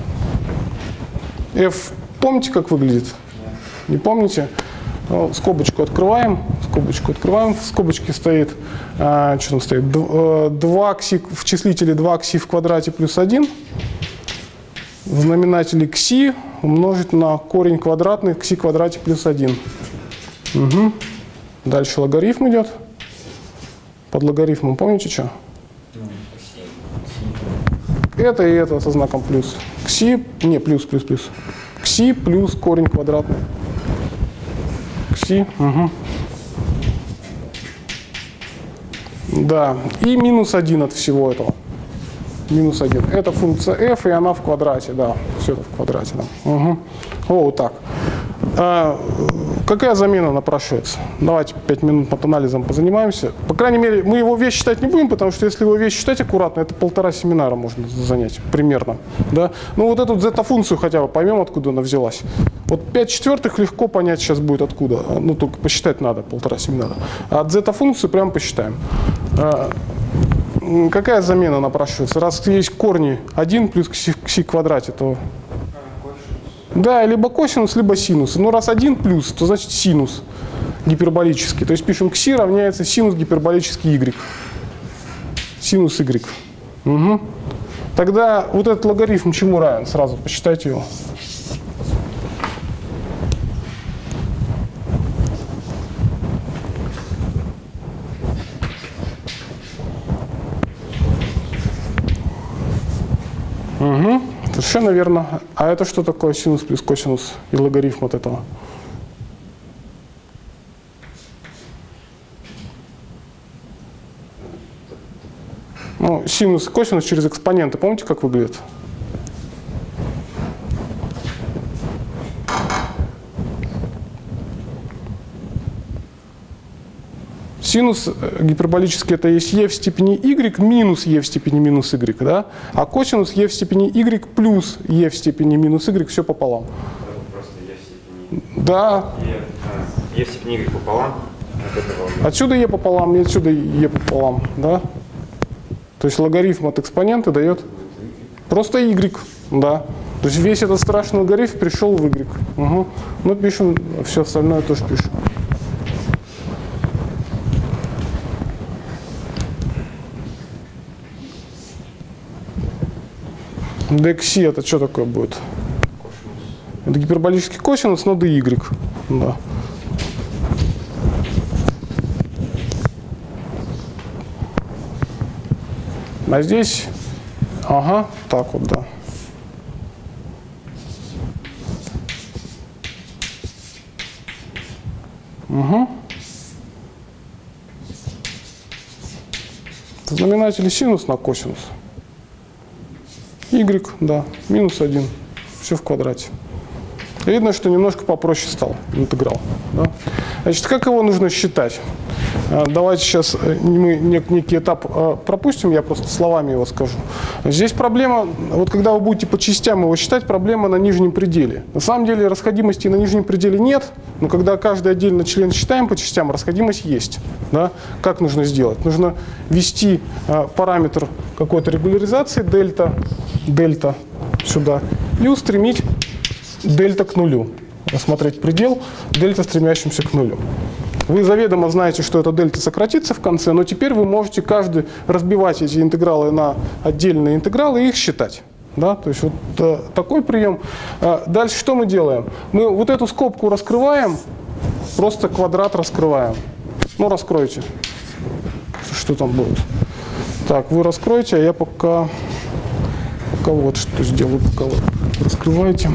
F, помните, как выглядит? Не помните? Скобочку открываем, скобочку открываем, в скобочке стоит, а, что там стоит, два кси, в числителе два кси в квадрате плюс один, в знаменателе кси умножить на корень квадратный кси в квадрате плюс один. Угу. Дальше логарифм идет. Под логарифмом помните что? Это и это со знаком плюс. Кси, не, плюс, плюс, плюс. Кси плюс корень квадратный. Кси, угу. Да, и минус один от всего этого. Минус один. Это функция f, и она в квадрате, да. Все это в квадрате, да. Угу. О, вот так. А, какая замена напрашивается? Давайте пять минут над анализом позанимаемся. По крайней мере, мы его весь считать не будем, потому что если его весь считать аккуратно, это полтора семинара можно занять, примерно. Да? Ну вот эту зета-функцию хотя бы поймем, откуда она взялась. Вот пять четвертых легко понять сейчас будет откуда. Ну только посчитать надо, полтора семинара. А зета-функцию прямо посчитаем. А, какая замена напрашивается? Раз есть корни один плюс кси в квадрате, то... Да, либо косинус, либо синус. Но раз один плюс, то значит синус гиперболический. То есть пишем кси равняется синус гиперболический y. Синус y. Угу. Тогда вот этот логарифм чему равен? Сразу посчитайте его. Угу. Совершенно верно. А это что такое синус плюс косинус и логарифм от этого? Ну, синус и косинус через экспоненты. Помните, как выглядит? Синус гиперболический — это есть e в степени y минус e в степени минус y, да? А косинус e в степени y плюс e в степени минус y, все пополам. Просто e в степени... Да. E, а, e в степени y пополам. От этого... Отсюда e пополам, и отсюда e пополам, да? То есть логарифм от экспонента дает просто y, да. То есть весь этот страшный логарифм пришел в y. Угу. Ну, пишем, все остальное тоже пишем. dxi это что такое будет? Это гиперболический косинус на dy. Да. А здесь, ага, так вот, да. Угу. В знаменателе синус на косинус. Y, да, минус один. Все в квадрате. Видно, что немножко попроще стал интеграл. Да? Значит, как его нужно считать? Давайте сейчас мы некий этап пропустим, я просто словами его скажу. Здесь проблема, вот когда вы будете по частям его считать, проблема на нижнем пределе. На самом деле расходимости на нижнем пределе нет, но когда каждый отдельно член считаем по частям, расходимость есть. Да? Как нужно сделать? Нужно ввести параметр какой-то регуляризации, дельта, дельта сюда, и устремить дельта к нулю. Рассмотреть предел, дельта стремящимся к нулю. Вы заведомо знаете, что эта дельта сократится в конце, но теперь вы можете каждый разбивать эти интегралы на отдельные интегралы и их считать. Да? То есть вот э, такой прием. А дальше что мы делаем? Мы вот эту скобку раскрываем, просто квадрат раскрываем. Ну, раскройте. Что там будет? Так, вы раскройте, а я пока, пока вот что сделаю, пока вы раскрываете.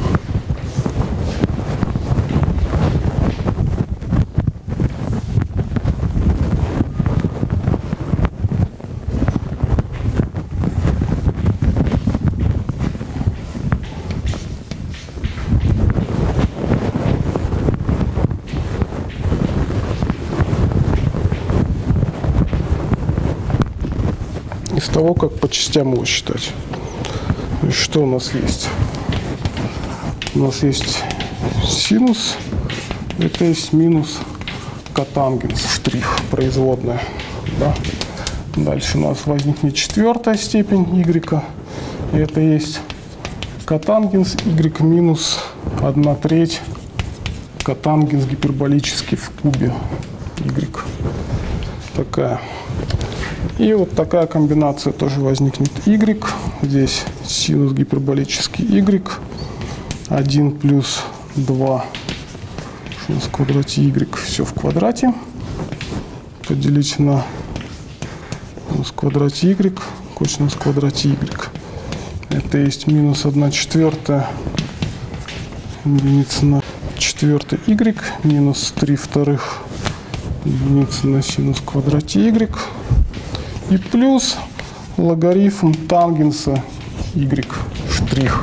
Из того, как по частям его считать. Что у нас есть? У нас есть синус, это есть минус котангенс, штрих, производная. Да? Дальше у нас возникнет четвертая степень y, и это есть котангенс y минус одна треть котангенс гиперболический в кубе y. Такая. И вот такая комбинация тоже возникнет y. Здесь синус гиперболический y. один плюс два в квадрате y. Все в квадрате. Поделить на в квадрате y. Косинус в квадрате y. Это есть минус одна четвертая единица на четвертый y. Минус три вторых единицы на синус в квадрате y. И плюс логарифм тангенса y штрих.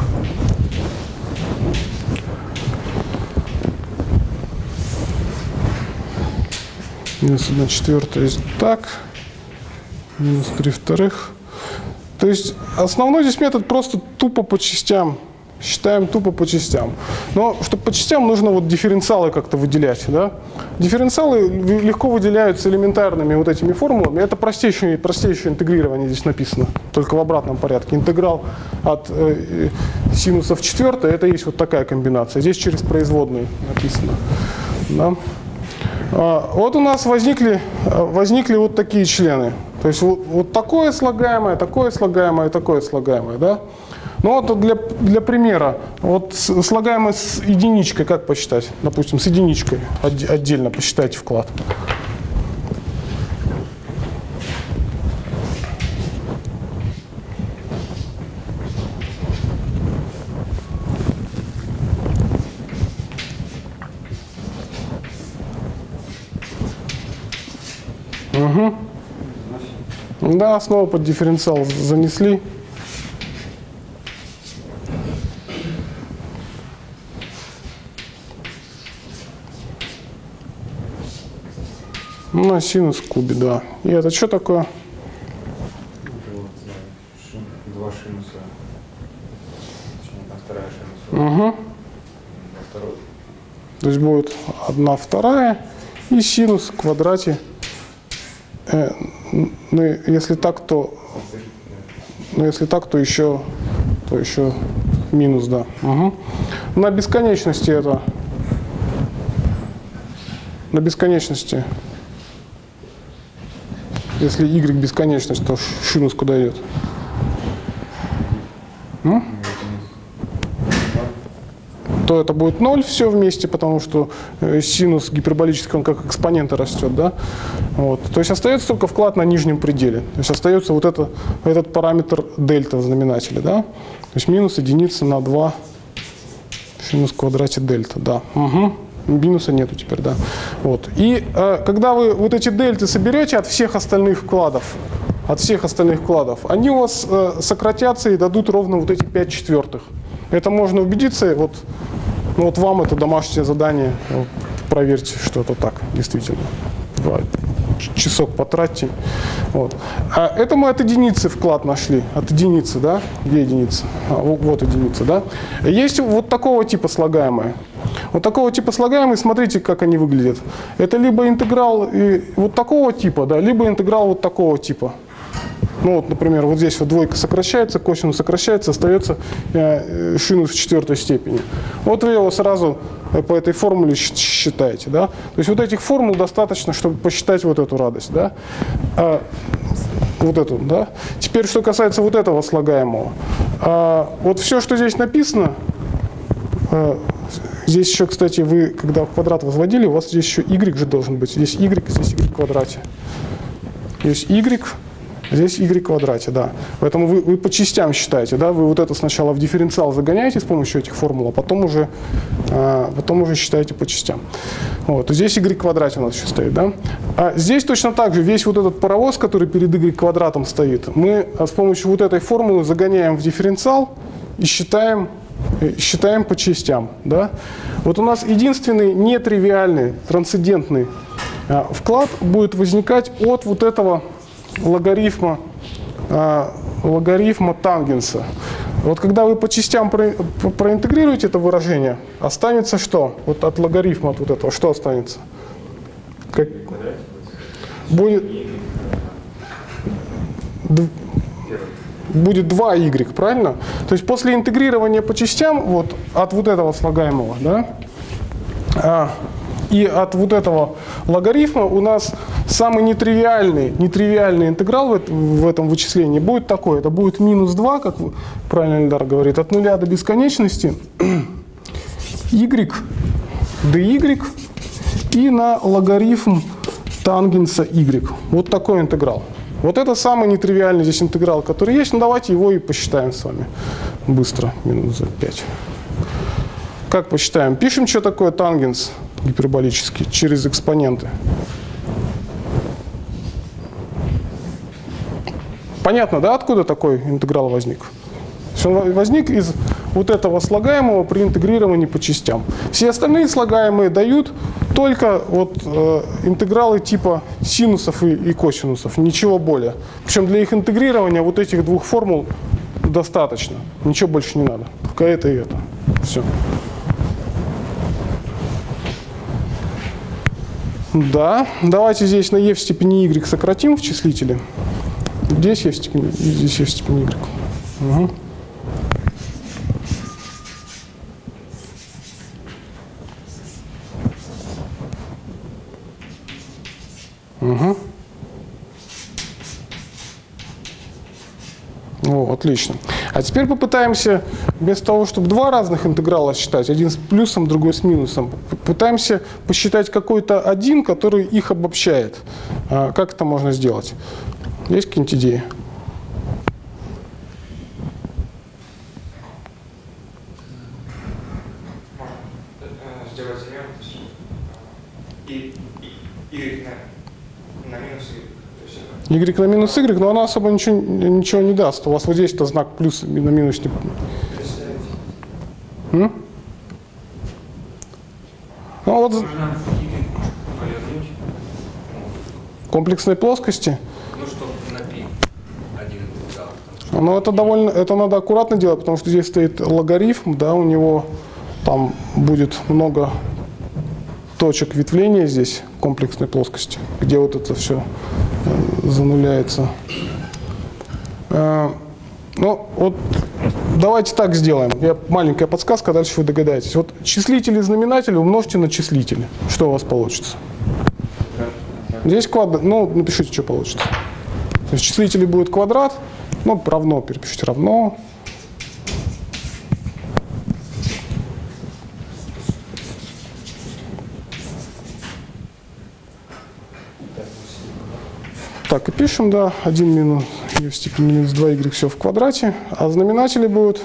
Минус одна четвертая есть так. Минус три вторых. То есть основной здесь метод просто тупо по частям. Считаем тупо по частям. Но чтобы по частям нужно вот дифференциалы как-то выделять. Да? Дифференциалы легко выделяются элементарными вот этими формулами. Это простейшее, простейшее интегрирование здесь написано, только в обратном порядке. Интеграл от э, синуса в четвертое, это есть вот такая комбинация. Здесь через производную написано. Да? А, вот у нас возникли, возникли вот такие члены. То есть вот, вот такое слагаемое, такое слагаемое, такое слагаемое. Да? Ну вот для, для примера, вот слагаемое с единичкой как посчитать? Допустим, с единичкой отдельно посчитайте вклад. Угу. Да, снова под дифференциал занесли. На синус в кубе, да. И это что такое? Два синуса. Одна вторая синуса. Угу. То есть будет одна вторая и синус в квадрате. Э, ну, если так, то, ну, если так, то еще, то еще минус, да. Угу. На бесконечности это. На бесконечности. Если y бесконечность, то синус куда идет? М? То это будет ноль все вместе, потому что синус гиперболический, он как экспонента растет, да? Вот. То есть остается только вклад на нижнем пределе. То есть остается вот это, этот параметр дельта в знаменателе, да? То есть минус единица на два синус в квадрате дельта, да. Угу. Минуса нету теперь, да. Вот. И э, когда вы вот эти дельты соберете от всех остальных вкладов, от всех остальных вкладов, они у вас э, сократятся и дадут ровно вот эти пять четвертых. Это можно убедиться, вот, ну вот вам это домашнее задание, вот, проверьте, что это так, действительно. Часок потратьте. Вот. А это мы от единицы вклад нашли, от единицы, да? Где единица? А, вот единица, да? Есть вот такого типа слагаемые. Вот такого типа слагаемые, смотрите, как они выглядят. Это либо интеграл и вот такого типа, да, либо интеграл вот такого типа. Ну вот, например, вот здесь вот двойка сокращается, косинус сокращается, остается э, шинус в четвертой степени. Вот вы его сразу по этой формуле считаете, да? То есть вот этих формул достаточно, чтобы посчитать вот эту радость, да? А, вот эту, да? Теперь, что касается вот этого слагаемого. А, вот все, что здесь написано, а, здесь еще, кстати, вы, когда в квадрат возводили, у вас здесь еще y же должен быть. Здесь y, здесь y в квадрате. Здесь y. Здесь y в квадрате, да. Поэтому вы, вы по частям считаете, да. Вы вот это сначала в дифференциал загоняете с помощью этих формул, а потом уже, а, потом уже считаете по частям. Вот. Здесь y в квадрате у нас еще стоит, да. А здесь точно так же весь вот этот паровоз, который перед y квадратом стоит, мы с помощью вот этой формулы загоняем в дифференциал и считаем, считаем по частям, да. Вот у нас единственный нетривиальный, трансцендентный а, вклад будет возникать от вот этого логарифма, э, логарифма тангенса. Вот когда вы по частям про, про, проинтегрируете это выражение, останется что? Вот от логарифма, от вот этого, что останется? Как? Будет, будет два y, правильно? То есть после интегрирования по частям, вот от вот этого слагаемого, да, а, и от вот этого логарифма у нас самый нетривиальный, нетривиальный интеграл в, в этом вычислении будет такой. Это будет минус два, как правильно Эльдар говорит, от нуля до бесконечности y dy и на логарифм тангенса y. Вот такой интеграл. Вот это самый нетривиальный здесь интеграл, который есть. Ну давайте его и посчитаем с вами быстро. Минус пять. Как посчитаем? Пишем, что такое тангенс гиперболический через экспоненты. Понятно, да, откуда такой интеграл возник? Он возник из вот этого слагаемого при интегрировании по частям. Все остальные слагаемые дают только вот э, интегралы типа синусов и, и косинусов, ничего более. Причем для их интегрирования вот этих двух формул достаточно, ничего больше не надо. Только это и это. Все. Да, давайте здесь на e в степени y сократим в числителе. Здесь e в степени, здесь e в степени y. Угу. Угу. О, отлично. А теперь попытаемся, вместо того, чтобы два разных интеграла считать, один с плюсом, другой с минусом, попытаемся посчитать какой-то один, который их обобщает. А как это можно сделать? Есть какие-нибудь идеи? Можно сделать элемент и y на, на минус y. Y на минус y, но она особо ничего, ничего не даст. У вас вот здесь-то знак плюс на минус. М? Ну, вот в комплексной плоскости. Ну, чтобы на π один интеграл. Но это довольно, это надо аккуратно делать, потому что здесь стоит логарифм, да, у него там будет много точек ветвления здесь в комплексной плоскости, где вот это все зануляется. Ну, вот давайте так сделаем. Я, маленькая подсказка, дальше вы догадаетесь. Вот числитель и знаменатель умножьте на числитель. Что у вас получится? Здесь квадрат. Ну, напишите, что получится. То есть в числителе будет квадрат. Ну, равно, перепишите равно. Так, и пишем, да, один минус e в степени минус два y все в квадрате, а знаменатели будут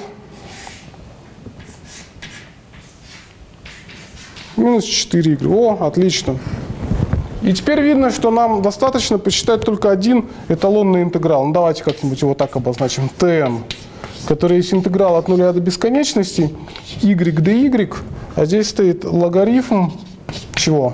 минус четыре y. О, отлично. И теперь видно, что нам достаточно посчитать только один эталонный интеграл. Ну, давайте как-нибудь его так обозначим. Tn, который есть интеграл от нуля до бесконечности, y dy, а здесь стоит логарифм чего?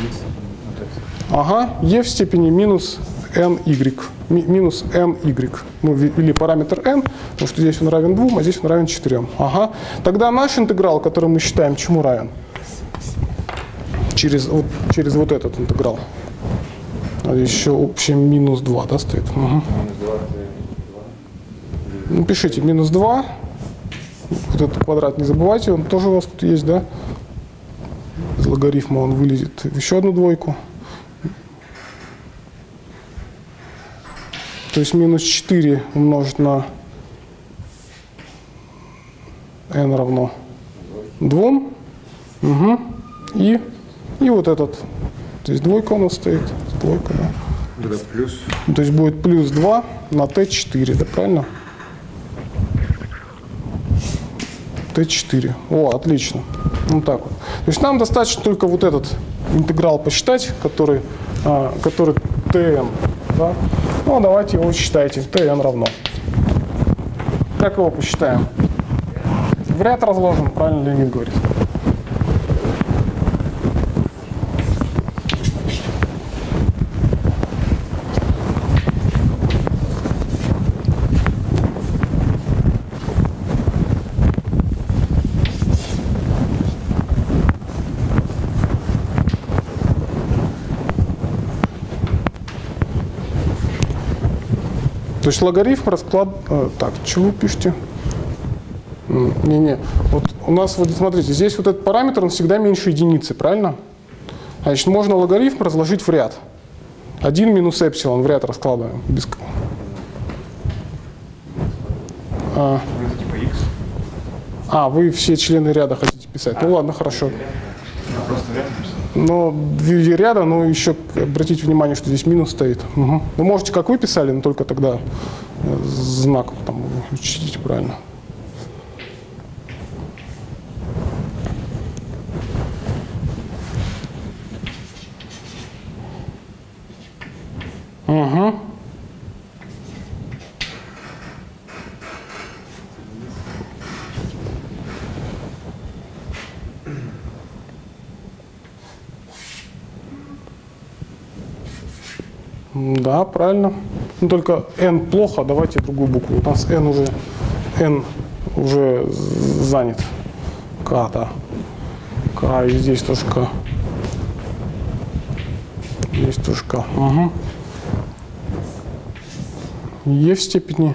Ага, e в степени минус ny, минус ny. Мы ввели параметр n, потому что здесь он равен двум, а здесь он равен четырем. Ага. Тогда наш интеграл, который мы считаем, чему равен? Через вот, через вот этот интеграл. А еще общий минус два, да, стоит? Угу. Ну, пишите минус два. Вот этот квадрат не забывайте, он тоже у вас тут есть, да? Из логарифма он вылезет в еще одну двойку. То есть минус четыре умножить на n равно двум. Угу. И, и вот этот. То есть двойка у нас стоит. Двойка, да. Да, плюс. То есть будет плюс два на тэ четыре, да, правильно? тэ четыре. О, отлично. Вот так вот. То есть нам достаточно только вот этот интеграл посчитать, который, а, который tn. Да? Ну, давайте его считайте. tn равно. Как его посчитаем? В ряд разложим, правильно Леонид говорит. То есть логарифм расклад... Э, так, что вы пишете? Не-не. Вот у нас, вот смотрите, здесь вот этот параметр, он всегда меньше единицы, правильно? Значит, можно логарифм разложить в ряд. один минус эпсилон в ряд раскладываем. Без... А. а, вы все члены ряда хотите писать. Ну ладно, хорошо. Но две ряда, но еще обратите внимание, что здесь минус стоит. Угу. Вы можете, как вы писали, но только тогда знак там учтите правильно. Угу. Да, правильно. Ну, только n плохо, давайте другую букву. У нас n уже, n уже занят. К, да. К, и здесь тоже К. Здесь тоже К. Угу. Е в степени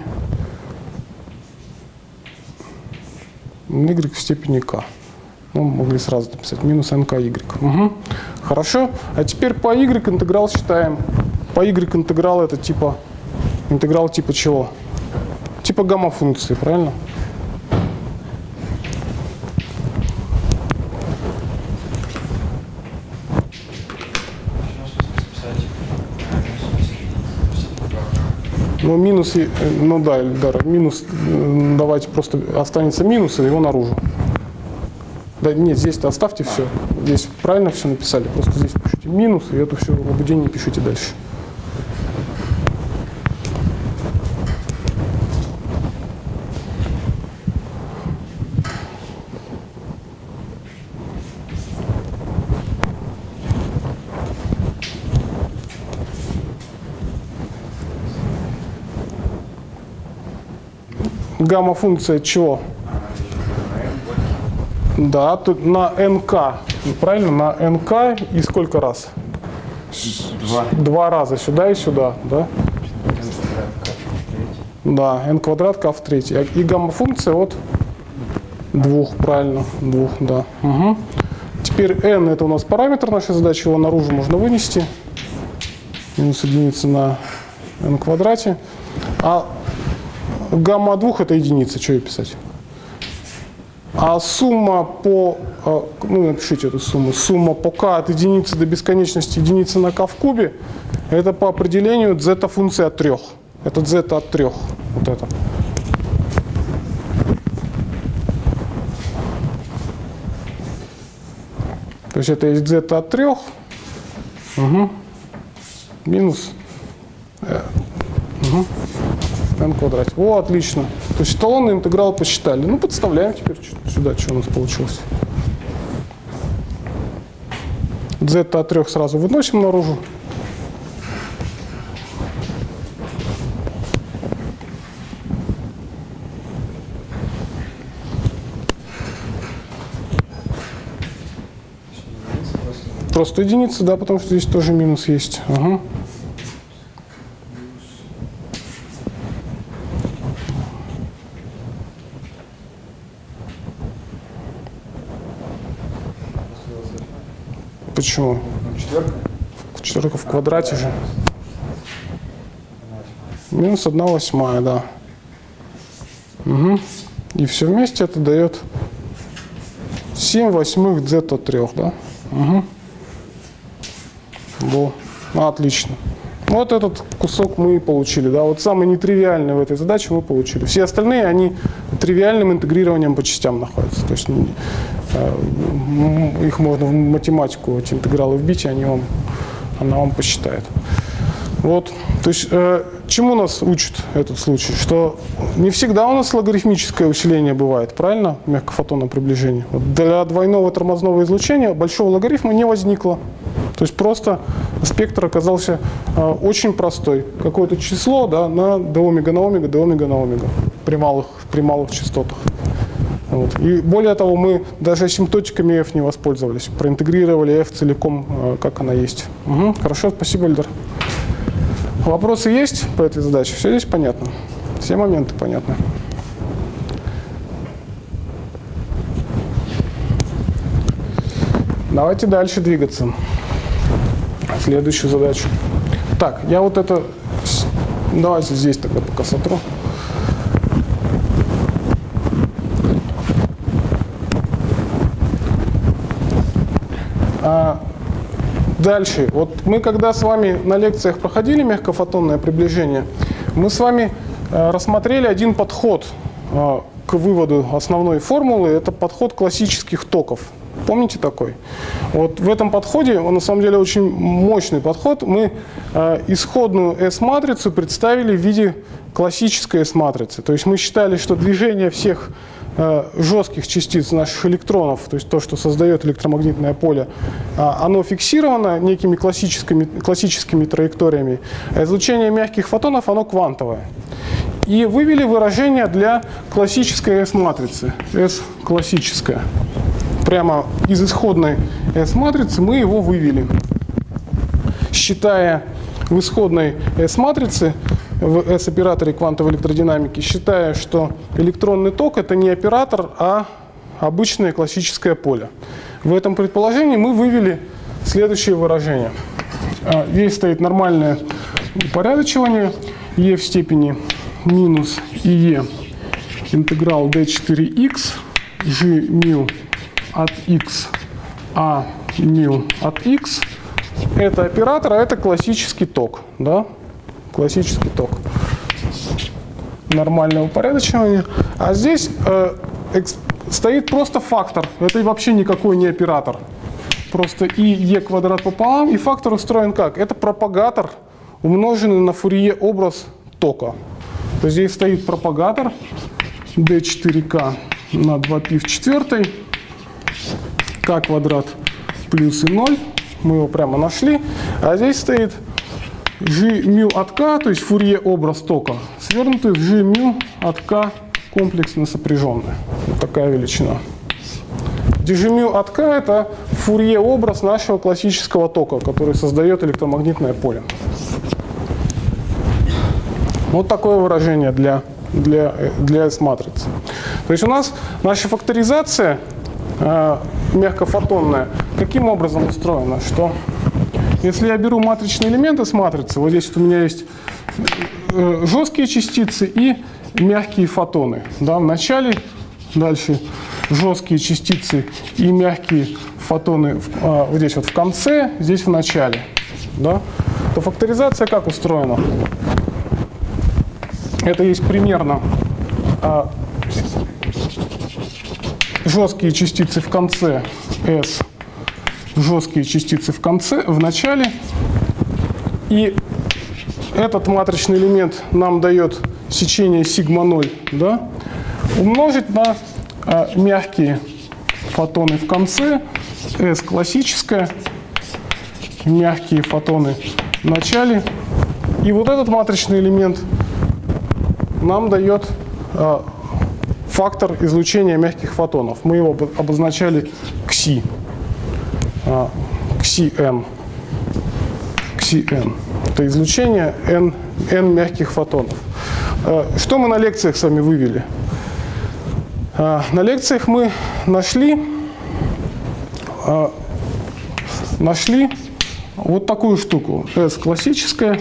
y в степени К. Ну, могли сразу написать минус nky. Угу. Хорошо. А теперь по y интеграл считаем. По y интеграл это типа интеграл типа чего? Типа гамма-функции, правильно? Ну, минус, ну да, Эльдар, минус, давайте просто останется минус, и его наружу. Да нет, здесь-то оставьте все. Здесь правильно все написали, просто здесь пишите минус, и эту всю наблюдение пишите дальше. Гамма-функция чего? Да, тут на nk, правильно? На nk и сколько раз? Два. Два раза сюда и сюда, да? Да, n квадрат k в третий. И гамма-функция от двух, правильно, двух, да. Угу. Теперь n это у нас параметр нашей задачи, его наружу можно вынести. Минус единица на n квадрате. А гамма двух это единица, что ее писать? А сумма по, ну напишите эту сумму, сумма по k от единицы до бесконечности единицы на k в кубе, это по определению зета-функция от трех. Это зета от трех. Вот это. То есть это есть зета от трех. Угу. Минус э, угу. n квадрате. О, отлично. То есть эталонный интеграл посчитали. Ну, подставляем теперь сюда, что у нас получилось. Зета от трех сразу выносим наружу. Просто единица, да, потому что здесь тоже минус есть. Ага. Почему? Четверка? Четверка в квадрате же. Минус одна восьмая, да. Угу. И все вместе это дает семь восьмых зета от трех, да? Угу. Во. Отлично. Вот этот кусок мы и получили. Да? Вот самый нетривиальный в этой задаче мы получили. Все остальные, они тривиальным интегрированием по частям находятся. То есть э, их можно в математику, эти интегралы вбить, и они вам, она вам посчитает. Вот. То есть э, чему нас учит этот случай? Что не всегда у нас логарифмическое усиление бывает, правильно? В мягкофотонном приближении. Вот для двойного тормозного излучения большого логарифма не возникло. То есть просто спектр оказался э, очень простой. Какое-то число, да, на d омега на омега, d омега на омега при малых, при малых частотах. Вот. И более того, мы даже асимптотиками f не воспользовались. Проинтегрировали f целиком, э, как она есть. Угу. Хорошо, спасибо, Эльдар. Вопросы есть по этой задаче? Все здесь понятно? Все моменты понятны? Давайте дальше двигаться. Следующую задачу. Так, я вот это... Давайте здесь тогда пока сотру. А дальше. Вот мы когда с вами на лекциях проходили мягкофотонное приближение, мы с вами рассмотрели один подход к выводу основной формулы. Это подход классических токов. Помните такой? Вот в этом подходе, он на самом деле очень мощный подход, мы э, исходную S-матрицу представили в виде классической S-матрицы. То есть мы считали, что движение всех э, жестких частиц наших электронов, то есть то, что создает электромагнитное поле, э, оно фиксировано некими классическими, классическими траекториями, а излучение мягких фотонов, оно квантовое. И вывели выражение для классической S-матрицы. S классическая. Прямо из исходной S-матрицы мы его вывели, считая в исходной S-матрице, в S-операторе квантовой электродинамики, считая, что электронный ток – это не оператор, а обычное классическое поле. В этом предположении мы вывели следующее выражение. Здесь стоит нормальное упорядочивание e в степени минус ie интеграл d четыре х g μ от x, а μ от x. Это оператор, а это классический ток. Да? Классический ток. Нормальное упорядочивание. А здесь э, стоит просто фактор. Это вообще никакой не оператор. Просто и e квадрат пополам. И фактор устроен как? Это пропагатор, умноженный на Фурье образ тока. То есть здесь стоит пропагатор d четыре k на два π в четвертой. К квадрат плюс и ноль. Мы его прямо нашли. А здесь стоит g μ от k, то есть Фурье образ тока, свернутый в g μ от k комплексно сопряженная. Вот такая величина. Где g μ от k — это Фурье образ нашего классического тока, который создает электромагнитное поле. Вот такое выражение для, для, для S-матрицы. То есть у нас наша факторизация э, мягкофотонная каким образом устроена, что если я беру матричные элементы с матрицы, вот здесь вот у меня есть э, жесткие частицы и мягкие фотоны. Да, в начале, дальше жесткие частицы и мягкие фотоны в, э, вот здесь вот в конце, здесь в начале. Да? то факторизация как устроена? Это есть примерно а, жесткие частицы в конце S, жесткие частицы в конце, в начале. И этот матричный элемент нам дает сечение сигма ноль, да, умножить на а, мягкие фотоны в конце, S классическая, мягкие фотоны в начале. И вот этот матричный элемент нам дает а, фактор излучения мягких фотонов. Мы его обозначали кси, а, кси-n. кси-n. Это излучение n, n мягких фотонов. А, что мы на лекциях с вами вывели? А, на лекциях мы нашли, а, нашли вот такую штуку. S классическая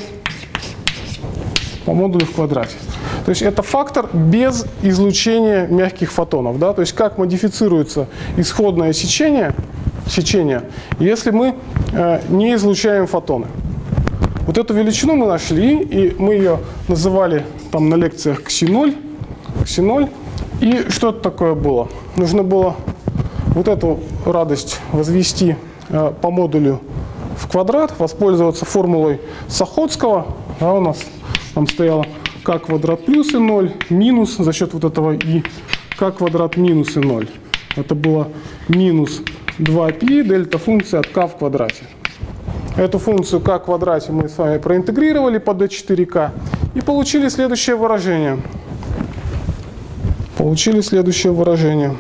по модулю в квадрате. То есть это фактор без излучения мягких фотонов. Да? То есть как модифицируется исходное сечение, сечение если мы э, не излучаем фотоны. Вот эту величину мы нашли, и мы ее называли там на лекциях кси ноль. кси ноль. И что это такое было? Нужно было вот эту радость возвести э, по модулю в квадрат, воспользоваться формулой Сахоцкого. А у нас там стояло k квадрат плюс и ноль минус за счет вот этого и k квадрат минус и ноль. Это было минус два пи дельта функция от k в квадрате. Эту функцию k в квадрате мы с вами проинтегрировали по d четыре ка и получили следующее выражение. Получили следующее выражение.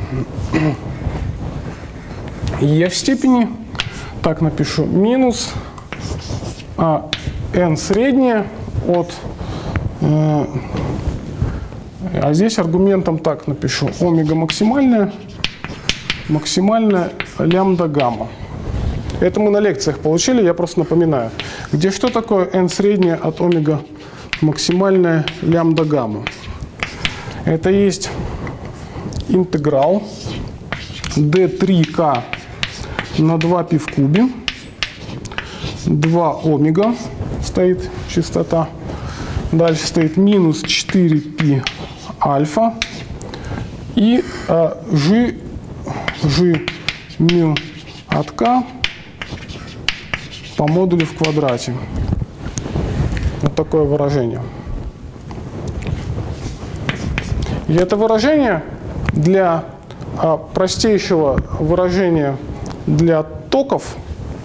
E в степени, так напишу, минус а, n среднее от, э, а здесь аргументом так напишу, омега максимальная, максимальная лямбда гамма. Это мы на лекциях получили, я просто напоминаю. Где что такое n среднее от омега максимальная лямбда гамма? Это есть интеграл d три ка на два пи в кубе, два омега стоит частота, дальше стоит минус четыре пи альфа и а, g, g μ от k по модулю в квадрате. Вот такое выражение. И это выражение для а, простейшего выражения для токов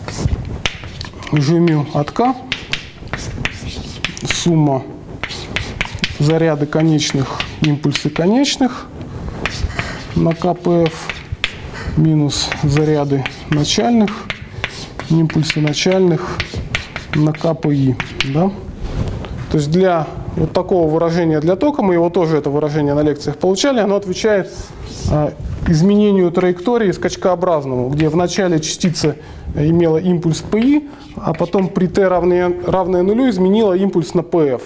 g от k, сумма заряды конечных, импульсы конечных на КПФ минус заряды начальных, импульсы начальных на КПИ. Да? То есть для вот такого выражения для тока, мы его тоже это выражение на лекциях получали, оно отвечает а, изменению траектории скачкообразному, где в начале частица имела импульс πi, а потом при t равное, равное нулю изменила импульс на pf.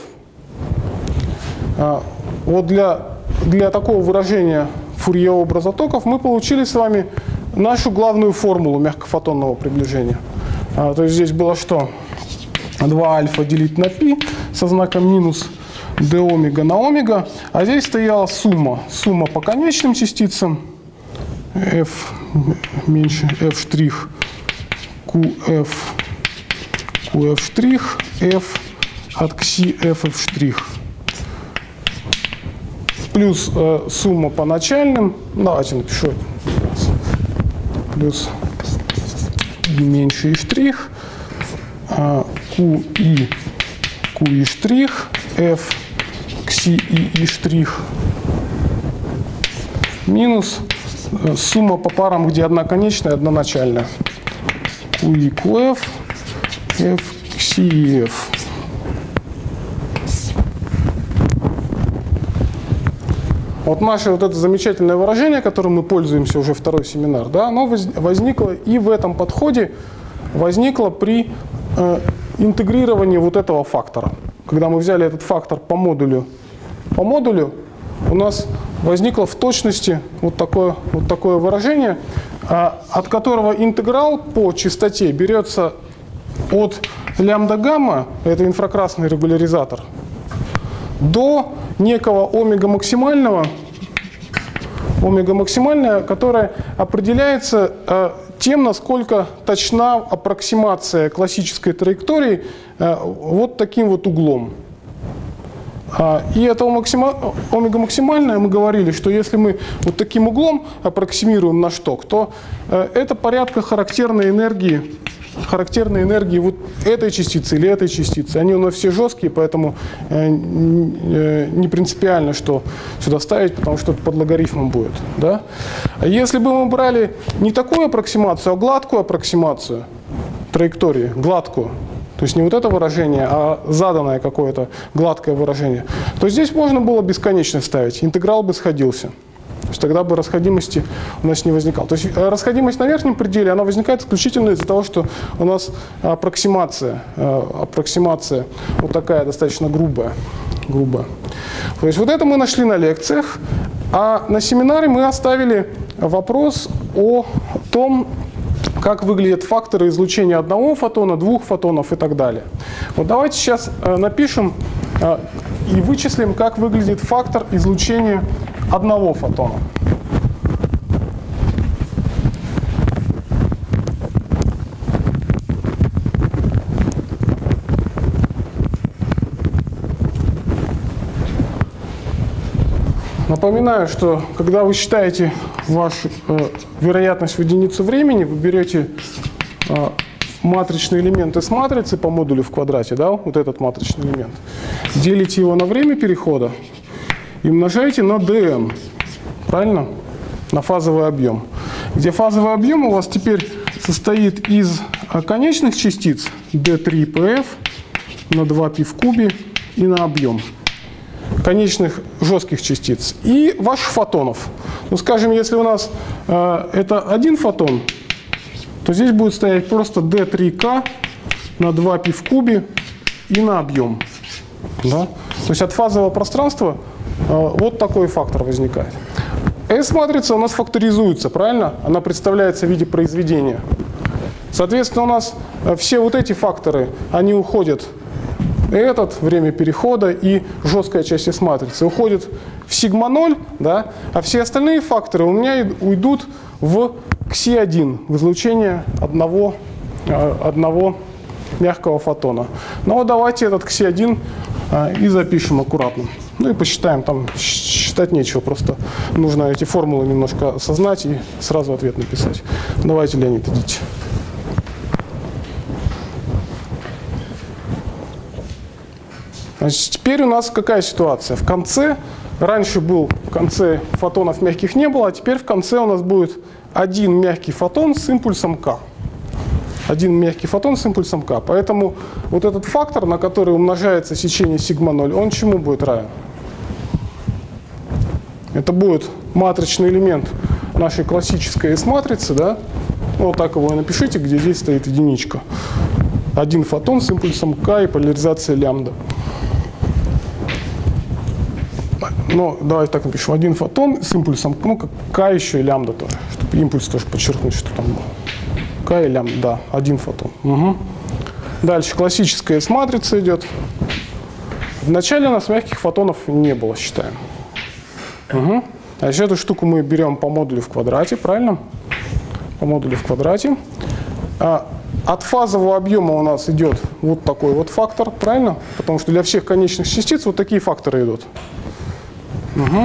А, вот для, для такого выражения Фурье-образа токов мы получили с вами нашу главную формулу мягкофотонного приближения. А, то есть здесь было что? два альфа делить на π со знаком минус d омега на омега, а здесь стояла сумма, сумма по конечным частицам f меньше f штрих qf qf штрих f от кси ff штрих плюс э, сумма по начальным, давайте напишу плюс и меньше и штрих э, qi qi штрих f кси и и штрих минус э, сумма по парам, где одна конечная, одна начальная. qi qf f кси f. Вот наше вот это замечательное выражение, которым мы пользуемся уже второй семинар, да, оно возникло и в этом подходе возникло при э, интегрировании вот этого фактора. Когда мы взяли этот фактор по модулю, по модулю у нас возникло в точности вот такое, вот такое выражение, э, от которого интеграл по частоте берется от лямбда-гамма, это инфракрасный регуляризатор, до некого омега максимального, омега максимальная, которая определяется э, тем, насколько точна аппроксимация классической траектории э, вот таким вот углом. А, и это максима, омега максимальная, мы говорили, что если мы вот таким углом аппроксимируем наш ток, то э, это порядка характерной энергии, характерной энергии вот этой частицы или этой частицы. Они у нас все жесткие, поэтому э, э, не принципиально, что сюда ставить, потому что это под логарифмом будет. Да? А если бы мы брали не такую аппроксимацию, а гладкую аппроксимацию траектории, гладкую, то есть не вот это выражение, а заданное какое-то гладкое выражение, то здесь можно было бесконечно ставить, интеграл бы сходился. То есть тогда бы расходимости у нас не возникало. То есть расходимость на верхнем пределе, она возникает исключительно из-за того, что у нас аппроксимация, аппроксимация вот такая достаточно грубая, грубая. То есть вот это мы нашли на лекциях, а на семинаре мы оставили вопрос о том, как выглядят факторы излучения одного фотона, двух фотонов и так далее. Вот давайте сейчас напишем и вычислим, как выглядит фактор излучения одного фотона. Напоминаю, что когда вы считаете вашу э, вероятность в единицу времени, вы берете э, матричный элемент из матрицы по модулю в квадрате, да, вот этот матричный элемент, делите его на время перехода и умножаете на dm, правильно? На фазовый объем. Где фазовый объем у вас теперь состоит из конечных частиц ди три пи эф на два пи в кубе и на объем конечных жестких частиц и ваших фотонов. Ну, скажем, если у нас э, это один фотон, то здесь будет стоять просто ди три ка на два пи в кубе и на объем. Да? То есть от фазового пространства э, вот такой фактор возникает. S-матрица у нас факторизуется, правильно? Она представляется в виде произведения. Соответственно, у нас все вот эти факторы, они уходят, этот, время перехода и жесткая часть S-матрицы, уходит в сигма ноль, да? А все остальные факторы у меня уйдут в кси один, в излучение одного, одного мягкого фотона. Ну вот давайте этот кси один и запишем аккуратно. Ну и посчитаем, там считать нечего, просто нужно эти формулы немножко осознать и сразу ответ написать. Давайте, Леонид, идите. Значит, теперь у нас какая ситуация? В конце, раньше был в конце фотонов мягких не было, а теперь в конце у нас будет один мягкий фотон с импульсом k. Один мягкий фотон с импульсом k. Поэтому вот этот фактор, на который умножается сечение сигма ноль, он чему будет равен? Это будет матричный элемент нашей классической S-матрицы, да? Ну, вот так его и напишите, где здесь стоит единичка. Один фотон с импульсом k и поляризация лямбда. Ну, давайте так напишем. Один фотон с импульсом, ну, как k еще и лямбда тоже, чтобы импульс тоже подчеркнуть, что там был. K и лямбда, да, один фотон. Угу. Дальше классическая S-матрица идет. Вначале у нас мягких фотонов не было, считаем. Угу. А еще эту штуку мы берем по модулю в квадрате, правильно? По модулю в квадрате. А от фазового объема у нас идет вот такой вот фактор, правильно? Потому что для всех конечных частиц вот такие факторы идут. Угу.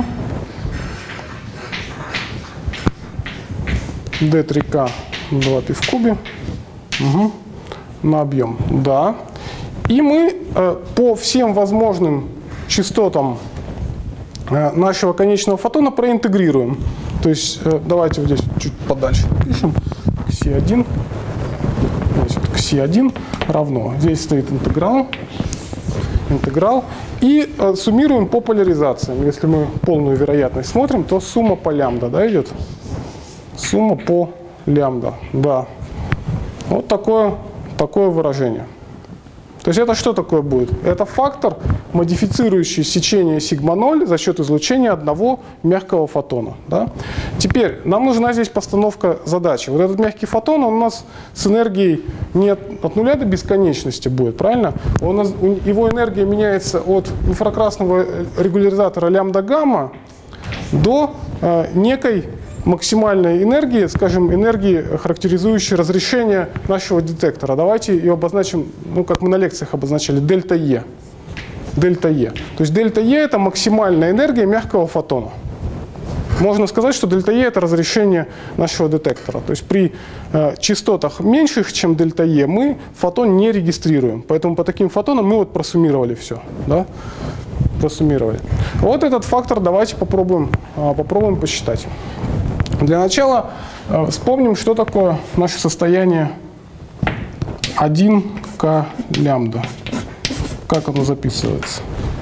ди три ка два пи в кубе. Угу. На объем. Да. И мы э, по всем возможным частотам э, нашего конечного фотона проинтегрируем. То есть э, давайте вот здесь чуть подальше напишем. кси один. Здесь вот кси один равно. Здесь стоит интеграл. Интеграл. И э, суммируем по поляризациям. Если мы полную вероятность смотрим, то сумма по лямбда, да, идет? Сумма по лямбда, да. Вот такое, такое выражение. То есть это что такое будет? Это фактор, модифицирующий сечение сигма ноль за счет излучения одного мягкого фотона. Да? Теперь нам нужна здесь постановка задачи. Вот этот мягкий фотон, он у нас с энергией не от, от нуля до бесконечности будет, правильно? Он, его энергия меняется от инфракрасного регуляризатора лямбда-гамма до э, некой максимальной энергии, скажем, энергии, характеризующей разрешение нашего детектора. Давайте ее обозначим, ну, как мы на лекциях обозначали, дельта Е. Дельта Е. То есть дельта Е – это максимальная энергия мягкого фотона. Можно сказать, что дельта Е – это разрешение нашего детектора. То есть при э, частотах меньших, чем дельта Е, мы фотон не регистрируем. Поэтому по таким фотонам мы вот просуммировали все. Да? Просуммировали. Вот этот фактор давайте попробуем, э, попробуем посчитать. Для начала э, вспомним, что такое наше состояние один к лямбда. Как оно записывается?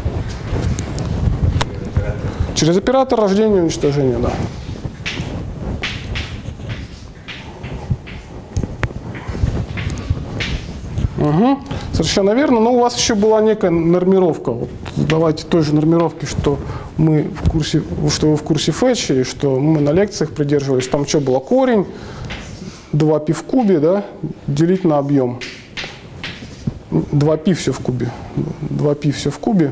Через оператор рождения и уничтожения, да. Угу. Совершенно верно. Но у вас еще была некая нормировка. Вот давайте той же нормировки, что мы в курсе, что вы в курсе фетча, и что мы на лекциях придерживались. Там что было? Корень два пи в кубе, да, делить на объем. два пи все в кубе. два пи все в кубе.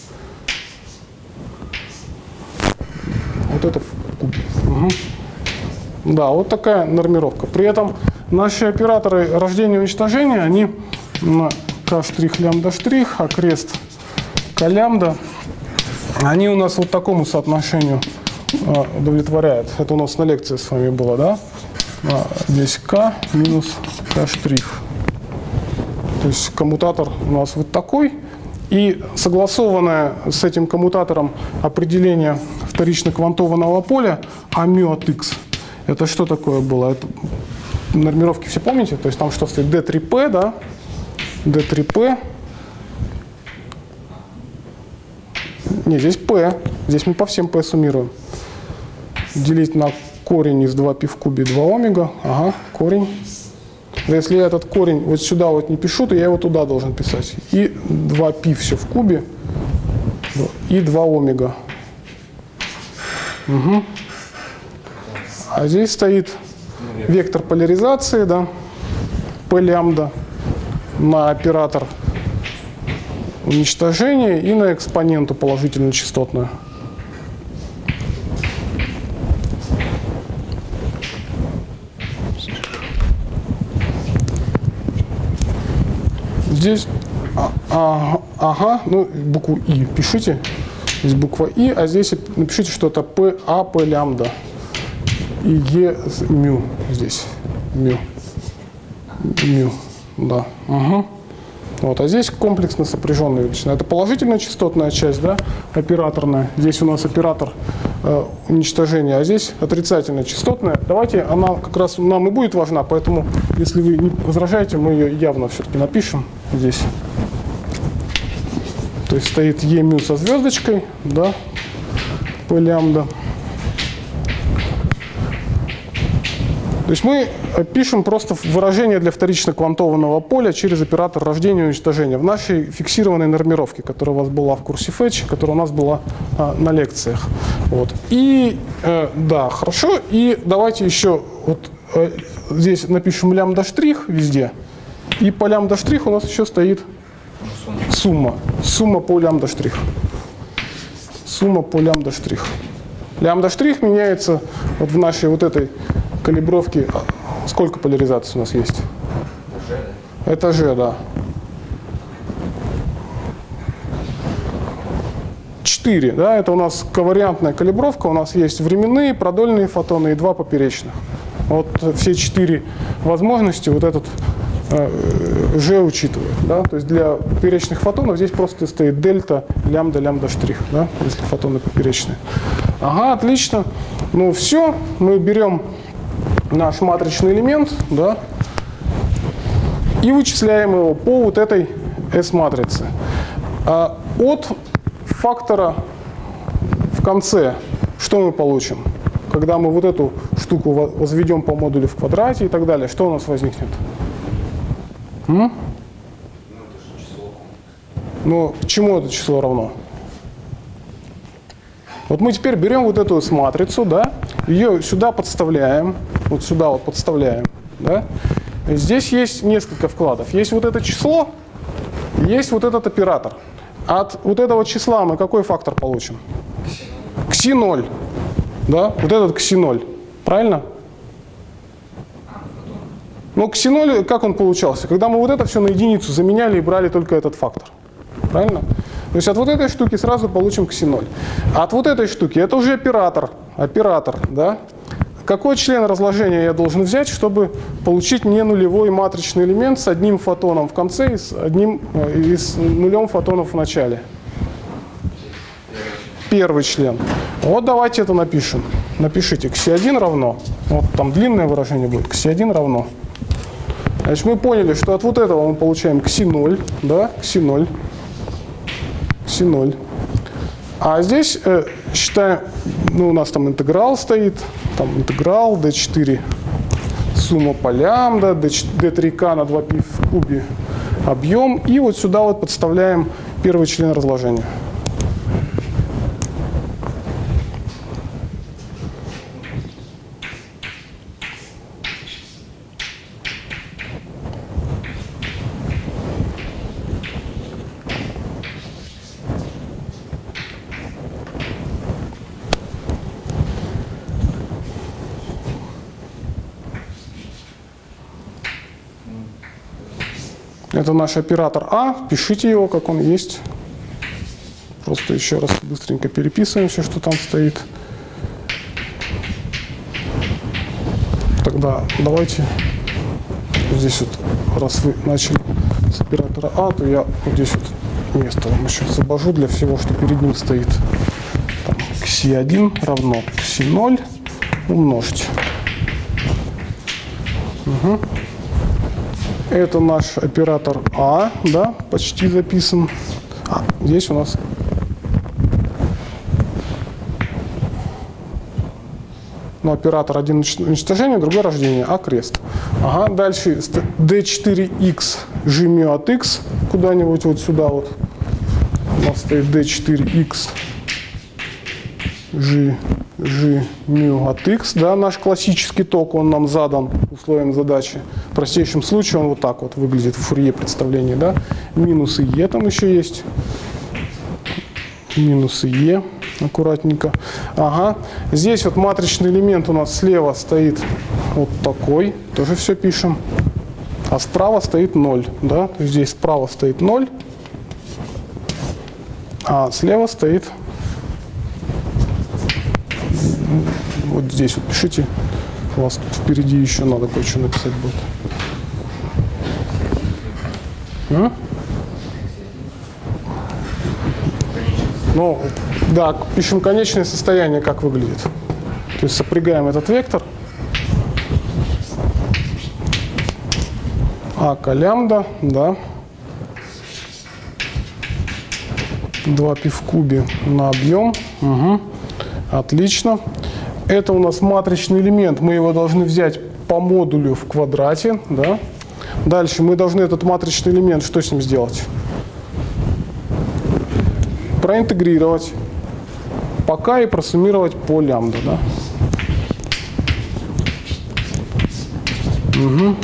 Вот это в кубе. Угу. Да, вот такая нормировка. При этом наши операторы рождения и уничтожения, они на k' лямбда штрих, а крест k лямбда, они у нас вот такому соотношению а, удовлетворяют. Это у нас на лекции с вами было, да? А, здесь k минус k штрих. То есть коммутатор у нас вот такой. И согласованное с этим коммутатором определение вторично квантованного поля А μ от x. Это что такое было? Это нормировки все помните? То есть там что стоит? дэ три пэ, да? дэ три пэ. Не, здесь P. Здесь мы по всем P суммируем. Делить на корень из два пи в кубе два омега. Ага, корень. Если я этот корень вот сюда вот не пишу, то я его туда должен писать. И два пи все в кубе. И два омега. Угу. А здесь стоит вектор поляризации, да, P лямбда на оператор уничтожения и на экспоненту положительно-частотную. Здесь, а, а, ага, ну букву И пишите, здесь буква И, а здесь напишите, что это P, А, P лямбда и Е мю здесь, мю, мю, да, угу. Вот, а здесь комплексно сопряженная величина. Это положительная частотная часть, да, операторная. Здесь у нас оператор э, уничтожения, а здесь отрицательная частотная. Давайте, она как раз нам и будет важна, поэтому, если вы не возражаете, мы ее явно все-таки напишем здесь. То есть стоит Е мю со звездочкой, да, P лямбда. То есть мы пишем просто выражение для вторично квантованного поля через оператор рождения и уничтожения в нашей фиксированной нормировке, которая у вас была в курсе фетч, которая у нас была а, на лекциях. Вот. И э, да, хорошо. И давайте еще вот э, здесь напишем лямбда штрих везде. И по лямбда штрих у нас еще стоит сумма. Сумма по лямбда штрих. Сумма по лямбда штрих. Лямбда штрих меняется вот в нашей вот этой калибровки. Сколько поляризаций у нас есть? Это G, да. четыре, да, это у нас ковариантная калибровка. У нас есть временные, продольные фотоны и два поперечных. Вот все четыре возможности вот этот э, G учитывает. Да? То есть для поперечных фотонов здесь просто стоит дельта, лямбда, лямбда штрих, да, если фотоны поперечные. Ага, отлично. Ну все, мы берем наш матричный элемент, да, и вычисляем его по вот этой S-матрице. А от фактора в конце что мы получим? Когда мы вот эту штуку возведем по модулю в квадрате и так далее, что у нас возникнет? М? Ну, это же число Но чему это число равно? Вот мы теперь берем вот эту вот матрицу, да, ее сюда подставляем, вот сюда вот подставляем, да. Здесь есть несколько вкладов. Есть вот это число, есть вот этот оператор. От вот этого числа мы какой фактор получим? кси ноль. Да, вот этот кси ноль. Правильно? Но кси ноль, как он получался? Когда мы вот это все на единицу заменяли и брали только этот фактор. Правильно? То есть от вот этой штуки сразу получим кси ноль. А от вот этой штуки это уже оператор. Оператор, да? Какой член разложения я должен взять, чтобы получить не нулевой матричный элемент с одним фотоном в конце и с, одним, и с нулем фотонов в начале? Первый член. Вот давайте это напишем. Напишите кси один равно. Вот там длинное выражение будет. кси один равно. Значит, мы поняли, что от вот этого мы получаем кси ноль. Да? кси ноль. кси ноль. А здесь э, считаем, ну у нас там интеграл стоит. Там интеграл дэ четыре сумма по лямбда, дэ три ка на два пи в кубе объем. И вот сюда вот подставляем первый член разложения. Это наш оператор А. Пишите его, как он есть. Просто еще раз быстренько переписываем все, что там стоит. Тогда давайте здесь вот, раз вы начали с оператора А, то я вот здесь вот место вам еще освобожу для всего, что перед ним стоит. Там, кси один равно кси ноль умножить. Угу. Это наш оператор А, да, почти записан. А, здесь у нас ну, оператор один уничтожение, другой рождение, А крест. Ага, дальше дэ четыре икс жми от X куда-нибудь вот сюда вот. У нас стоит дэ четыре икс G, G μ от X, да, наш классический ток, он нам задан условием задачи. В простейшем случае он вот так вот выглядит в Фурье представлении, да. Минус Е там еще есть. Минус Е, аккуратненько. Ага, здесь вот матричный элемент у нас слева стоит вот такой, тоже все пишем. А справа стоит ноль, да, то есть здесь справа стоит ноль, а слева стоит вот здесь вот пишите, у вас тут впереди еще надо кое-что написать будет. А? Ну, да, пишем конечное состояние, как выглядит. То есть сопрягаем этот вектор. А к лямбда, да. два пи в кубе на объем. Угу. Отлично. Это у нас матричный элемент. Мы его должны взять по модулю в квадрате. Да? Дальше мы должны этот матричный элемент, что с ним сделать? Проинтегрировать по k и просуммировать по лямбда. Да? Угу.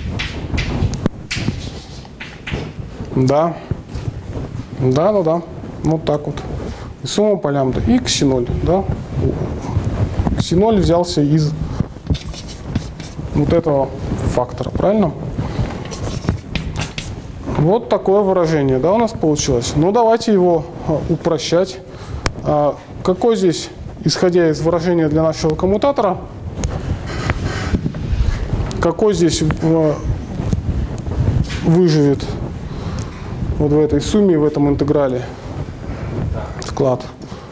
Да. Да, да, да. Вот так вот. И сумма по лямбда. И кси ноль. Да? кси ноль взялся из вот этого фактора. Правильно? Вот такое выражение, да, у нас получилось. Ну, давайте его упрощать. А какой здесь, исходя из выражения для нашего коммутатора, какой здесь выживет вот в этой сумме, в этом интеграле вклад?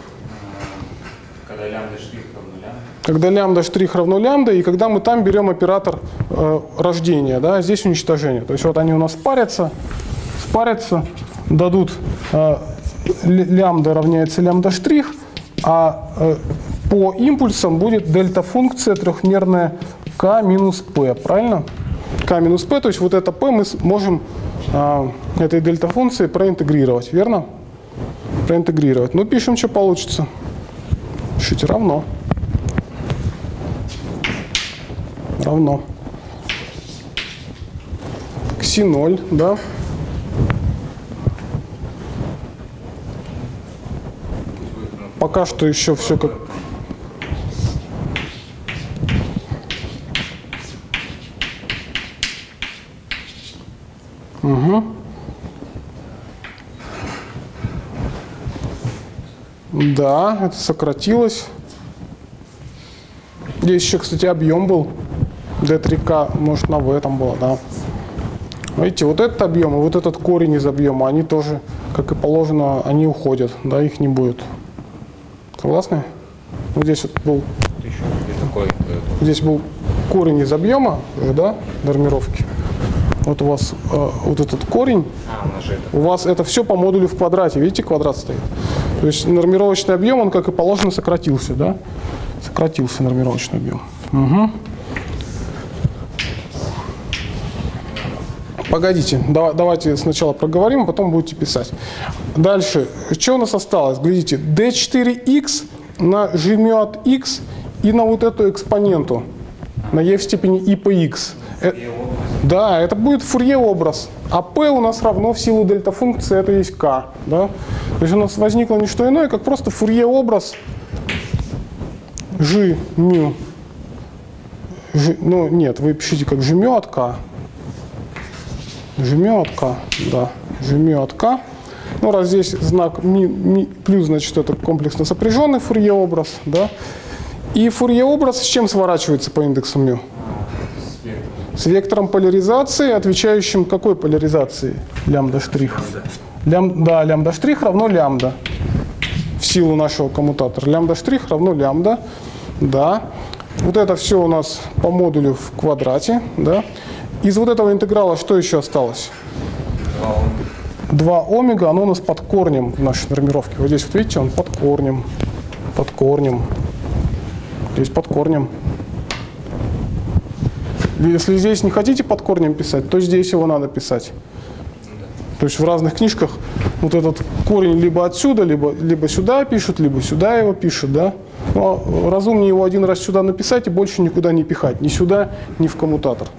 Когда лямбда штрих равно лямбда. Когда лямбда штрих равно лямбда, и когда мы там берем оператор э, рождения, да, здесь уничтожение. То есть вот они у нас спарятся, спарятся, дадут э, лямбда равняется лямбда штрих, а э, по импульсам будет дельта-функция трехмерная k минус p, правильно? K минус p, то есть вот это p мы можем а, этой дельта-функции проинтегрировать, верно? Проинтегрировать. Ну, пишем, что получится. Пишите равно. Равно. Кси ноль, да? Пока что еще все как... Угу. Да, это сократилось. Здесь еще, кстати, объем был. дэ три ка, может, на V там было, да. Видите, вот этот объем и вот этот корень из объема, они тоже, как и положено, они уходят, да, их не будет. Согласны? Вот здесь вот был, здесь был корень из объема, да, нормировки. Вот у вас э, вот этот корень, А, у нас же это. у вас это все по модулю в квадрате, видите, квадрат стоит. То есть нормировочный объем, он, как и положено, сократился, да? Сократился нормировочный объем. Угу. Погодите, да, давайте сначала проговорим, а потом будете писать. Дальше, что у нас осталось? Глядите, дэ четыре икс на g μ от x и на вот эту экспоненту, на e в степени и по x. Э, да, это будет фурье-образ. А p у нас равно в силу дельта-функции, это есть k. Да? То есть у нас возникло не что иное, как просто фурье-образ g μ. G, ну нет, вы пишите как g μ от k. G μ от k, да, g μ от k. Ну, раз здесь знак ми, ми, плюс, значит, это комплексно сопряженный фурье-образ, да. И фурье-образ с чем сворачивается по индексу μ? С вектором поляризации, отвечающим какой поляризации? Лямбда штрих. Лям, да, лямбда штрих равно лямбда. В силу нашего коммутатора. Лямбда штрих равно лямбда. Да. Вот это все у нас по модулю в квадрате, да. Из вот этого интеграла что еще осталось? два омега, оно у нас под корнем в нашей нормировке. Вот здесь, вот видите, он под корнем. Под корнем. Здесь под корнем. Если здесь не хотите под корнем писать, то здесь его надо писать. То есть в разных книжках вот этот корень либо отсюда, либо, либо сюда пишут, либо сюда его пишут, да. Но разумнее его один раз сюда написать и больше никуда не пихать. Ни сюда, ни в коммутатор.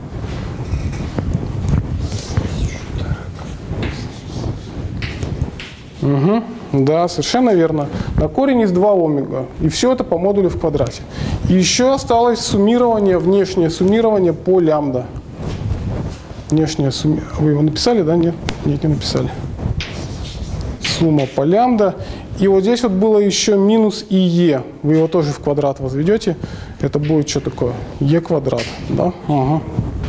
Угу. Да, совершенно верно. На корень из два омега. И все это по модулю в квадрате. И еще осталось суммирование, внешнее суммирование по лямбда. Внешнее суммирование. Вы его написали, да? Нет? Нет, не написали. Сумма по лямбда. И вот здесь вот было еще минус и е. Вы его тоже в квадрат возведете. Это будет что такое? Е квадрат. Да? Ага.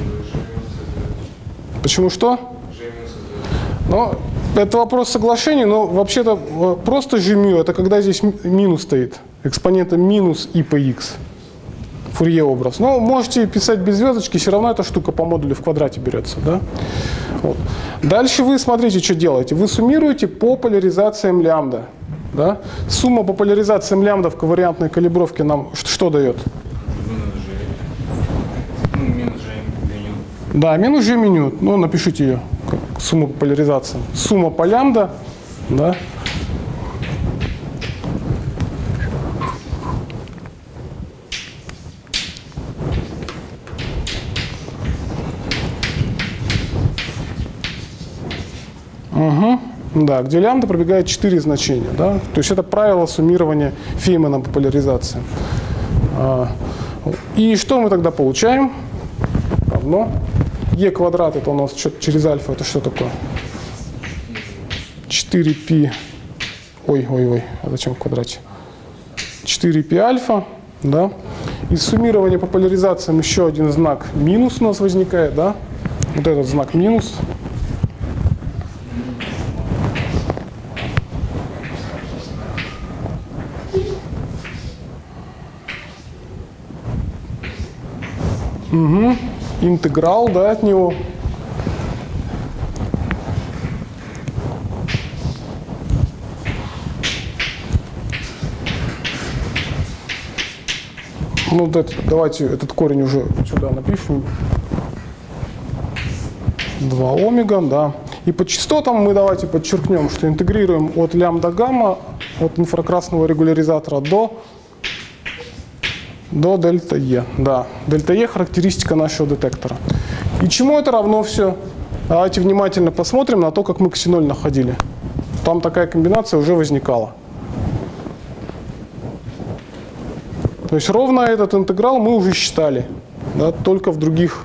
Почему что? Ну, это вопрос соглашения, но вообще-то просто g μ, это когда здесь минус стоит. Экспонента минус и по x. Фурье-образ. Но можете писать без звездочки, все равно эта штука по модулю в квадрате берется. Да? Вот. Дальше вы смотрите, что делаете. Вы суммируете по поляризациям лямбда. Да? Сумма по поляризациям лямбда в ковариантной калибровке нам что дает? Минус g меню. Да, минус g меню. Ну, напишите ее. Сумма по поляризациям. Сумма по лямбда. Да? Угу. Да, где лямбда пробегает четыре значения. Да? То есть это правило суммирования Феймана по поляризациям. И что мы тогда получаем? Равно. Е квадрат это у нас через альфа, это что такое? четыре пи. Ой, ой, ой, а зачем в квадрате? четыре пи альфа, да? Из суммирования по поляризациям еще один знак минус у нас возникает, да? Вот этот знак минус. Угу. Интеграл, да, от него. Ну, вот это, давайте этот корень уже сюда напишем. два омега, да. И по частотам мы давайте подчеркнем, что интегрируем от лямбда-гамма, от инфракрасного регуляризатора до, до дельта Е. Да, дельта Е – характеристика нашего детектора. И чему это равно все? Давайте внимательно посмотрим на то, как мы кси ноль находили. Там такая комбинация уже возникала. То есть ровно этот интеграл мы уже считали, да, только в других.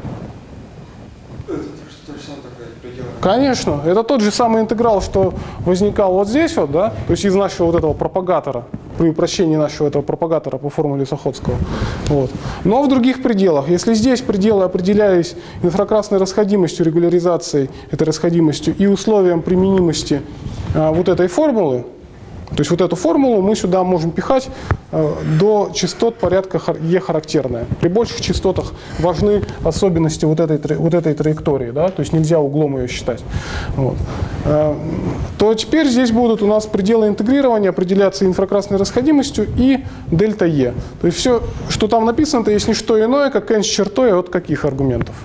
Конечно, это тот же самый интеграл, что возникал вот здесь вот, да, то есть из нашего вот этого пропагатора, при упрощении нашего этого пропагатора по формуле Сухоцкого. Вот. Но в других пределах. Если здесь пределы определялись инфракрасной расходимостью, регуляризацией этой расходимостью и условием применимости а, вот этой формулы, то есть вот эту формулу мы сюда можем пихать э, до частот порядка Е характерная. При больших частотах важны особенности вот этой, вот этой траектории, да? То есть нельзя углом ее считать. Вот. Э, то теперь здесь будут у нас пределы интегрирования определяться инфракрасной расходимостью и дельта Е. То есть все, что там написано, это есть не что иное, как n с чертой от каких аргументов?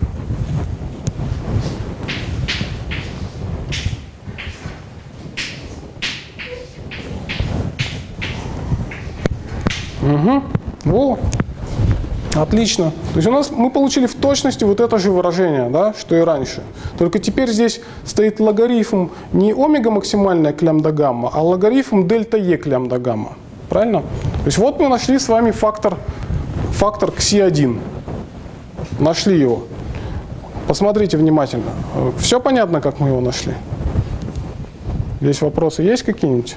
Угу. Во. Отлично. То есть у нас мы получили в точности вот это же выражение, да, что и раньше. Только теперь здесь стоит логарифм не омега максимальная к лямбда гамма, а логарифм дельта Е к лямбда гамма. Правильно? То есть вот мы нашли с вами фактор, фактор кси один. Нашли его. Посмотрите внимательно. Все понятно, как мы его нашли? Здесь вопросы есть какие-нибудь?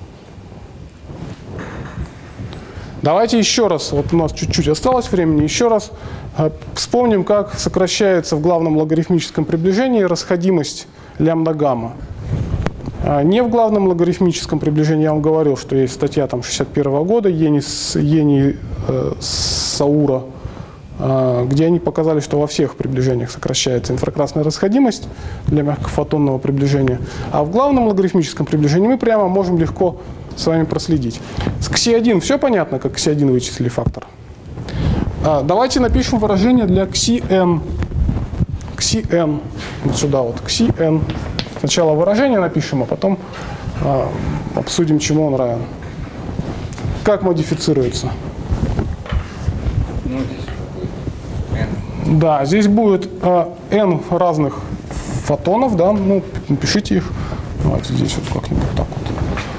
Давайте еще раз, вот у нас чуть-чуть осталось времени, еще раз э, вспомним, как сокращается в главном логарифмическом приближении расходимость лямбда-гамма. А не в главном логарифмическом приближении, я вам говорил, что есть статья там шестьдесят первого года Ени, Ени э, Саура, э, где они показали, что во всех приближениях сокращается инфракрасная расходимость для мягкофотонного приближения. А в главном логарифмическом приближении мы прямо можем легко с вами проследить. С кси один все понятно, как кси один вычислили фактор? А, давайте напишем выражение для кси эн. кси эн. Вот сюда вот. кси эн. Сначала выражение напишем, а потом а, обсудим, чему он равен. Как модифицируется? Ну, здесь будет n. Да, здесь будет а, n разных фотонов, да, ну, напишите их. Давайте здесь вот как-нибудь так вот.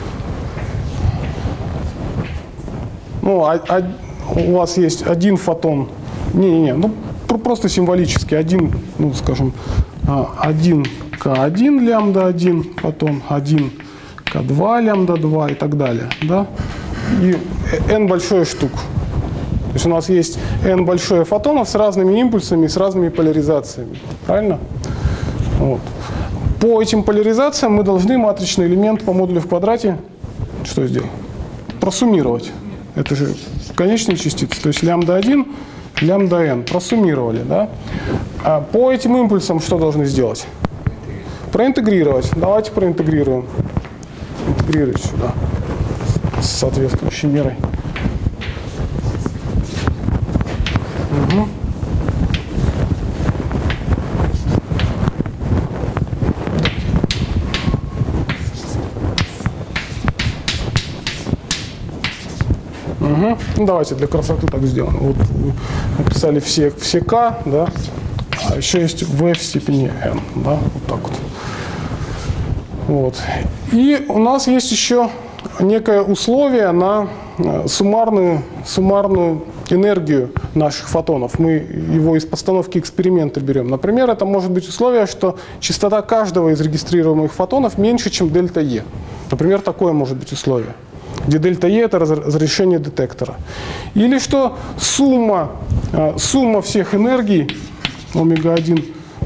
Ну, а, а, у вас есть один фотон, не-не-не, ну просто символически, один, ну скажем, один ка один лямбда один фотон, один ка два лямбда два и так далее, да, и n большое штук. То есть у нас есть n большое фотонов с разными импульсами, с разными поляризациями, правильно? Вот. По этим поляризациям мы должны матричный элемент по модулю в квадрате что сделать? Просуммировать. Это же конечные частицы, то есть лямбда один, лямбда n. Просуммировали, да? А по этим импульсам что должны сделать? Проинтегрировать. Давайте проинтегрируем. Интегрировать сюда с соответствующей мерой. Угу. Угу. Ну, давайте для красоты так сделаем. Вот вы написали все, все k, да, а еще есть v в степени n, да, вот так вот. Вот. И у нас есть еще некое условие на суммарную, суммарную энергию наших фотонов. Мы его из постановки эксперимента берем. Например, это может быть условие, что частота каждого из регистрируемых фотонов меньше, чем дельта Е. Например, такое может быть условие, где дельта Е – это разрешение детектора. Или что сумма, сумма всех энергий, омега один,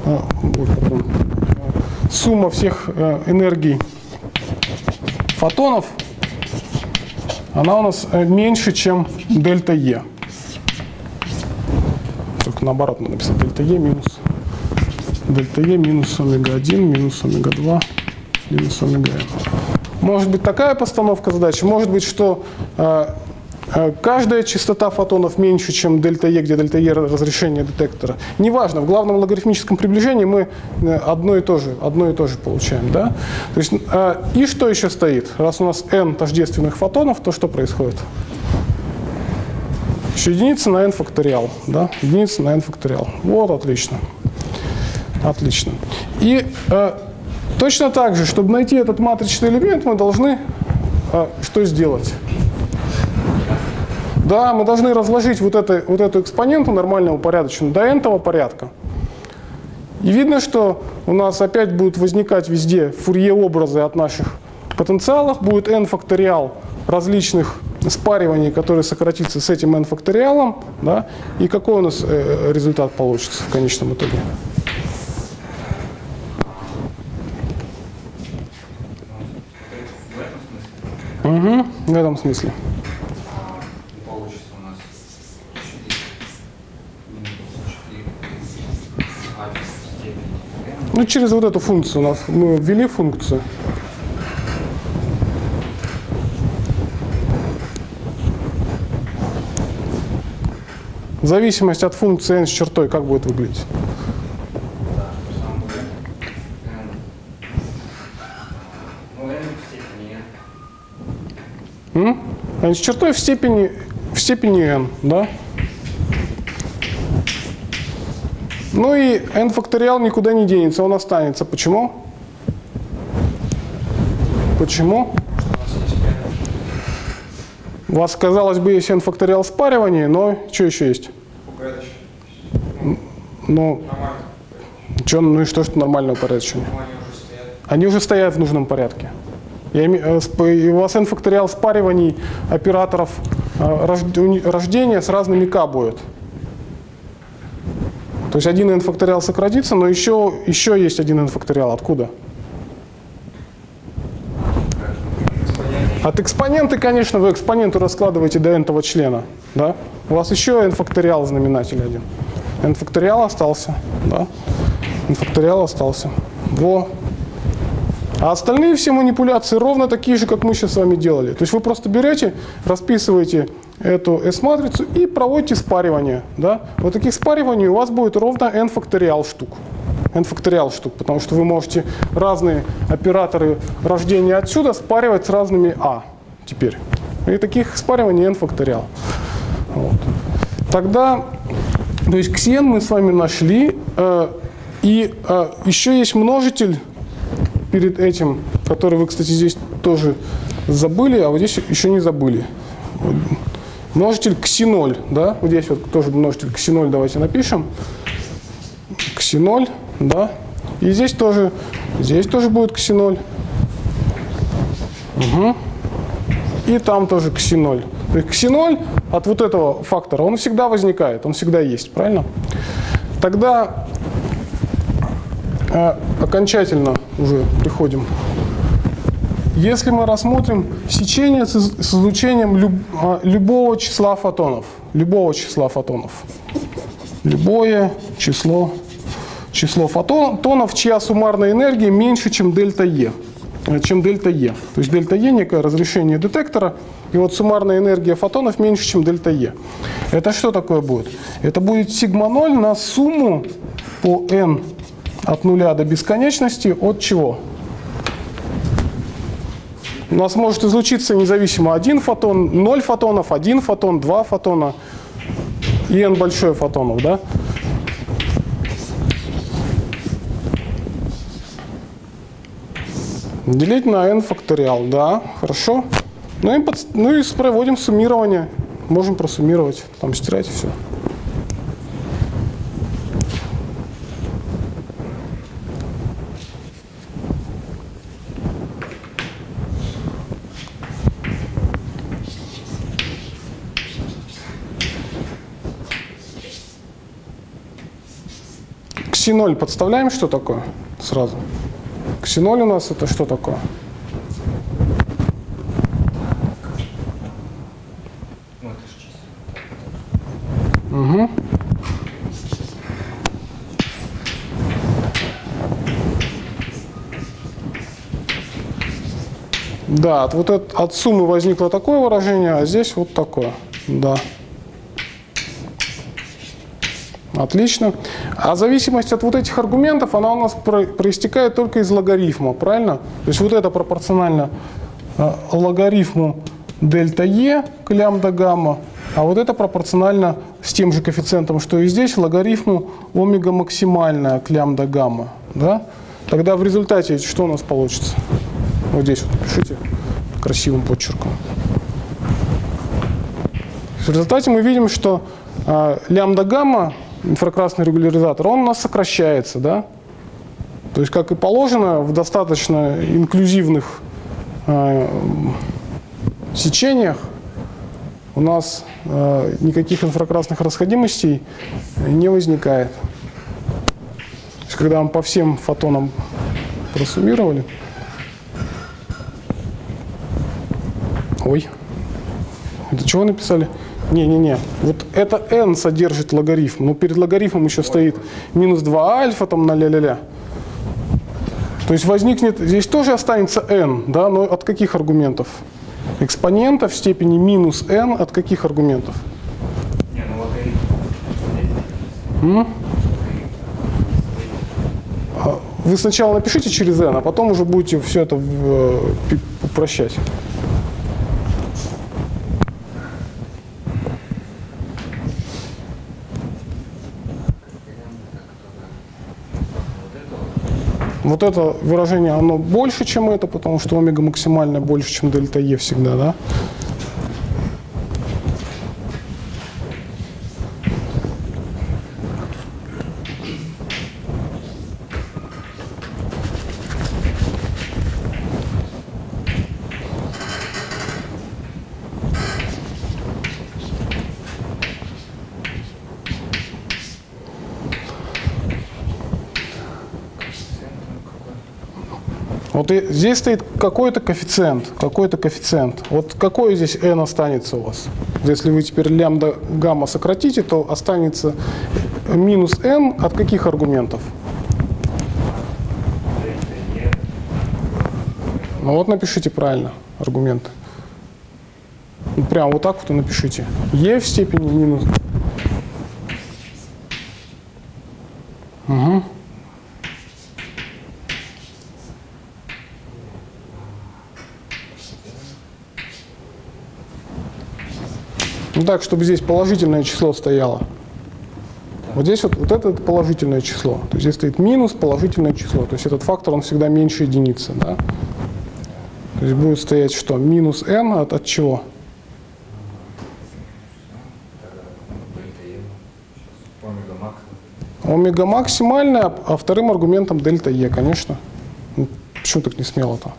сумма всех энергий фотонов, она у нас меньше, чем дельта Е. Только наоборот надо написать дельта Е минус, дельта Е минус омега один, минус омега два, минус омега N. Может быть такая постановка задачи, может быть, что э, каждая частота фотонов меньше, чем дельта Е, где дельта Е разрешение детектора. Неважно, в главном логарифмическом приближении мы одно и то же, одно и то же получаем. Да? То есть, и что еще стоит? Раз у нас n тождественных фотонов, то что происходит? Еще единица на n факториал. Да? Единица на n факториал. Вот, отлично. Отлично. И э, точно так же, чтобы найти этот матричный элемент, мы должны э, что сделать? Да, мы должны разложить вот, это, вот эту экспоненту нормального порядочного до n-того порядка. И видно, что у нас опять будут возникать везде фурье-образы от наших потенциалов. Будет n факториал различных спариваний, которые сократится с этим n факториалом. Да? И какой у нас э, результат получится в конечном итоге? Угу, в этом смысле. Получится у нас Ну, через вот эту функцию у нас мы ввели функцию. Зависимость от функции n с чертой как будет выглядеть? М? n с чертой в степени, в степени n, да? Ну и n факториал никуда не денется, он останется. Почему? Почему? У вас, казалось бы, есть n факториал спаривания, но что еще есть? Ну, что, ну и что, что нормального порядочного? Они уже стоят в нужном порядке. Я име... У вас n факториал спариваний операторов рождения с разными k будет. То есть один n факториал сократится, но еще, еще есть один n факториал. Откуда? От экспоненты, конечно, вы экспоненту раскладываете до n-того члена. Да? У вас еще n факториал знаменатель один. n факториал остался. Да? n факториал остался. Во. А остальные все манипуляции ровно такие же, как мы сейчас с вами делали. То есть вы просто берете, расписываете эту S-матрицу и проводите спаривание. Да? Вот таких спариваний у вас будет ровно n факториал штук. n факториал штук, потому что вы можете разные операторы рождения отсюда спаривать с разными а теперь. И таких спариваний n факториал. Вот. Тогда, то есть ксен мы с вами нашли. Э, и э, еще есть множитель перед этим, который вы, кстати, здесь тоже забыли, а вот здесь еще не забыли. Множитель кси ноль, да? Вот здесь вот тоже множитель кси ноль, давайте напишем. кси ноль, да? И здесь тоже, здесь тоже будет кси ноль. Угу. И там тоже кси ноль. То есть кси ноль от вот этого фактора, он всегда возникает, он всегда есть, правильно? Тогда э, окончательно уже приходим. Если мы рассмотрим сечение с излучением люб, любого числа фотонов, любого числа фотонов, любое число, число фотонов, чья суммарная энергия меньше, чем дельта Е, чем дельта Е. То есть дельта Е некое разрешение детектора, и вот суммарная энергия фотонов меньше, чем дельта Е. Это что такое будет? Это будет сигма ноль на сумму по n от нуля до бесконечности от чего? У нас может излучиться независимо один фотон, ноль фотонов, один фотон, два фотона и n большое фотонов, да? Делить на n факториал, да, хорошо. Ну и, под, ну и проводим суммирование. Можем просуммировать, там стирать и все. кси ноль подставляем, что такое? Сразу. кси ноль у нас это что такое? Угу. Да, от, вот это, от суммы возникло такое выражение, а здесь вот такое. Да. Отлично. А зависимость от вот этих аргументов, она у нас про проистекает только из логарифма, правильно? То есть вот это пропорционально э, логарифму дельта Е к лямбда гамма, а вот это пропорционально с тем же коэффициентом, что и здесь, логарифму омега максимальная к лямбда гамма. Да? Тогда в результате что у нас получится? Вот здесь вот пишите красивым почерком. В результате мы видим, что э, лямбда гамма, инфракрасный регуляризатор, он у нас сокращается, да? То есть, как и положено, в достаточно инклюзивных э, сечениях у нас э, никаких инфракрасных расходимостей не возникает. То есть, когда мы по всем фотонам просуммировали. Ой, это чего написали? Не-не-не, вот это n содержит логарифм, но перед логарифмом еще стоит минус два альфа там на ля-ля-ля. То есть возникнет, здесь тоже останется n, да, но от каких аргументов? Экспонента в степени минус n от каких аргументов? Не, ну логарифм. М? Вы сначала напишите через n, а потом уже будете все это в, упрощать. Вот это выражение, оно больше, чем это, потому что омега максимальная больше, чем дельта Е всегда, да? Вот и здесь стоит какой-то коэффициент, какой-то коэффициент. Вот какой здесь n останется у вас? Если вы теперь лямбда гамма сократите, то останется минус n от каких аргументов? Ну вот напишите правильно аргументы. Ну, прям вот так вот и напишите. e в степени минус. Угу. Ну так, чтобы здесь положительное число стояло. Вот здесь вот, вот это положительное число. То есть здесь стоит минус положительное число. То есть этот фактор, он всегда меньше единицы. Да? То есть будет стоять что? Минус n от, от чего? Омега максимальная, а вторым аргументом дельта Е, конечно. Ну, почему так не смело-то?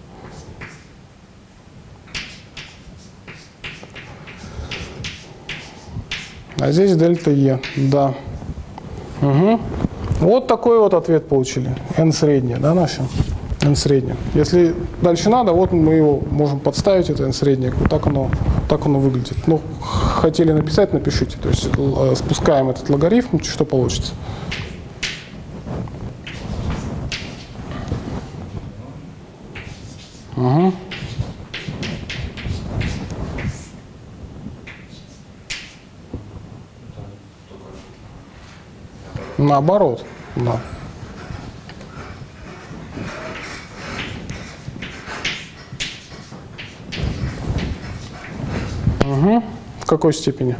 А здесь дельта Е, да. Угу. Вот такой вот ответ получили. N средняя, да, наша? N средняя. Если дальше надо, вот мы его можем подставить, это N средняя. Вот так оно, так оно выглядит. Ну, хотели написать, напишите. То есть спускаем этот логарифм, что получится. Угу. Наоборот, да. Угу. В какой степени?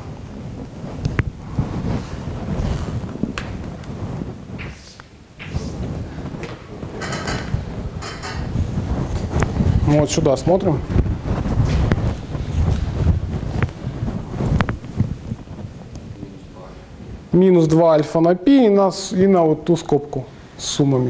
Ну, вот сюда смотрим. Минус два альфа на π и на, и на вот ту скобку с суммами.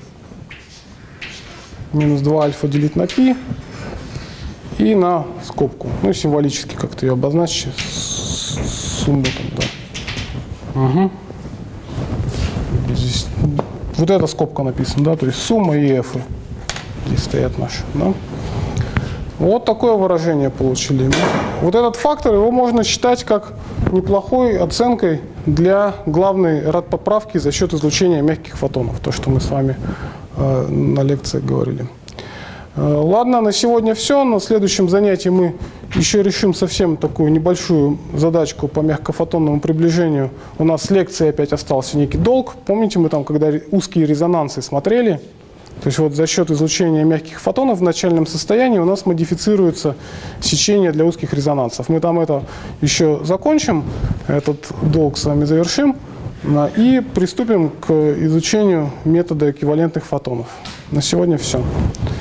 Минус два альфа делить на π и на скобку. Ну, символически как-то ее обозначить. Сумму там, да. Угу. Здесь, вот эта скобка написана, да, то есть сумма и f. Здесь стоят наши, да. Вот такое выражение получили. Вот этот фактор, его можно считать как неплохой оценкой для главной рад-поправки за счет излучения мягких фотонов. То, что мы с вами э, на лекции говорили. Ладно, на сегодня все. На следующем занятии мы еще решим совсем такую небольшую задачку по мягкофотонному приближению. У нас с лекции опять остался некий долг. Помните, мы там, когда узкие резонансы смотрели, то есть вот за счет излучения мягких фотонов в начальном состоянии у нас модифицируется сечение для узких резонансов. Мы там это еще закончим, этот долг с вами завершим и приступим к изучению метода эквивалентных фотонов. На сегодня все.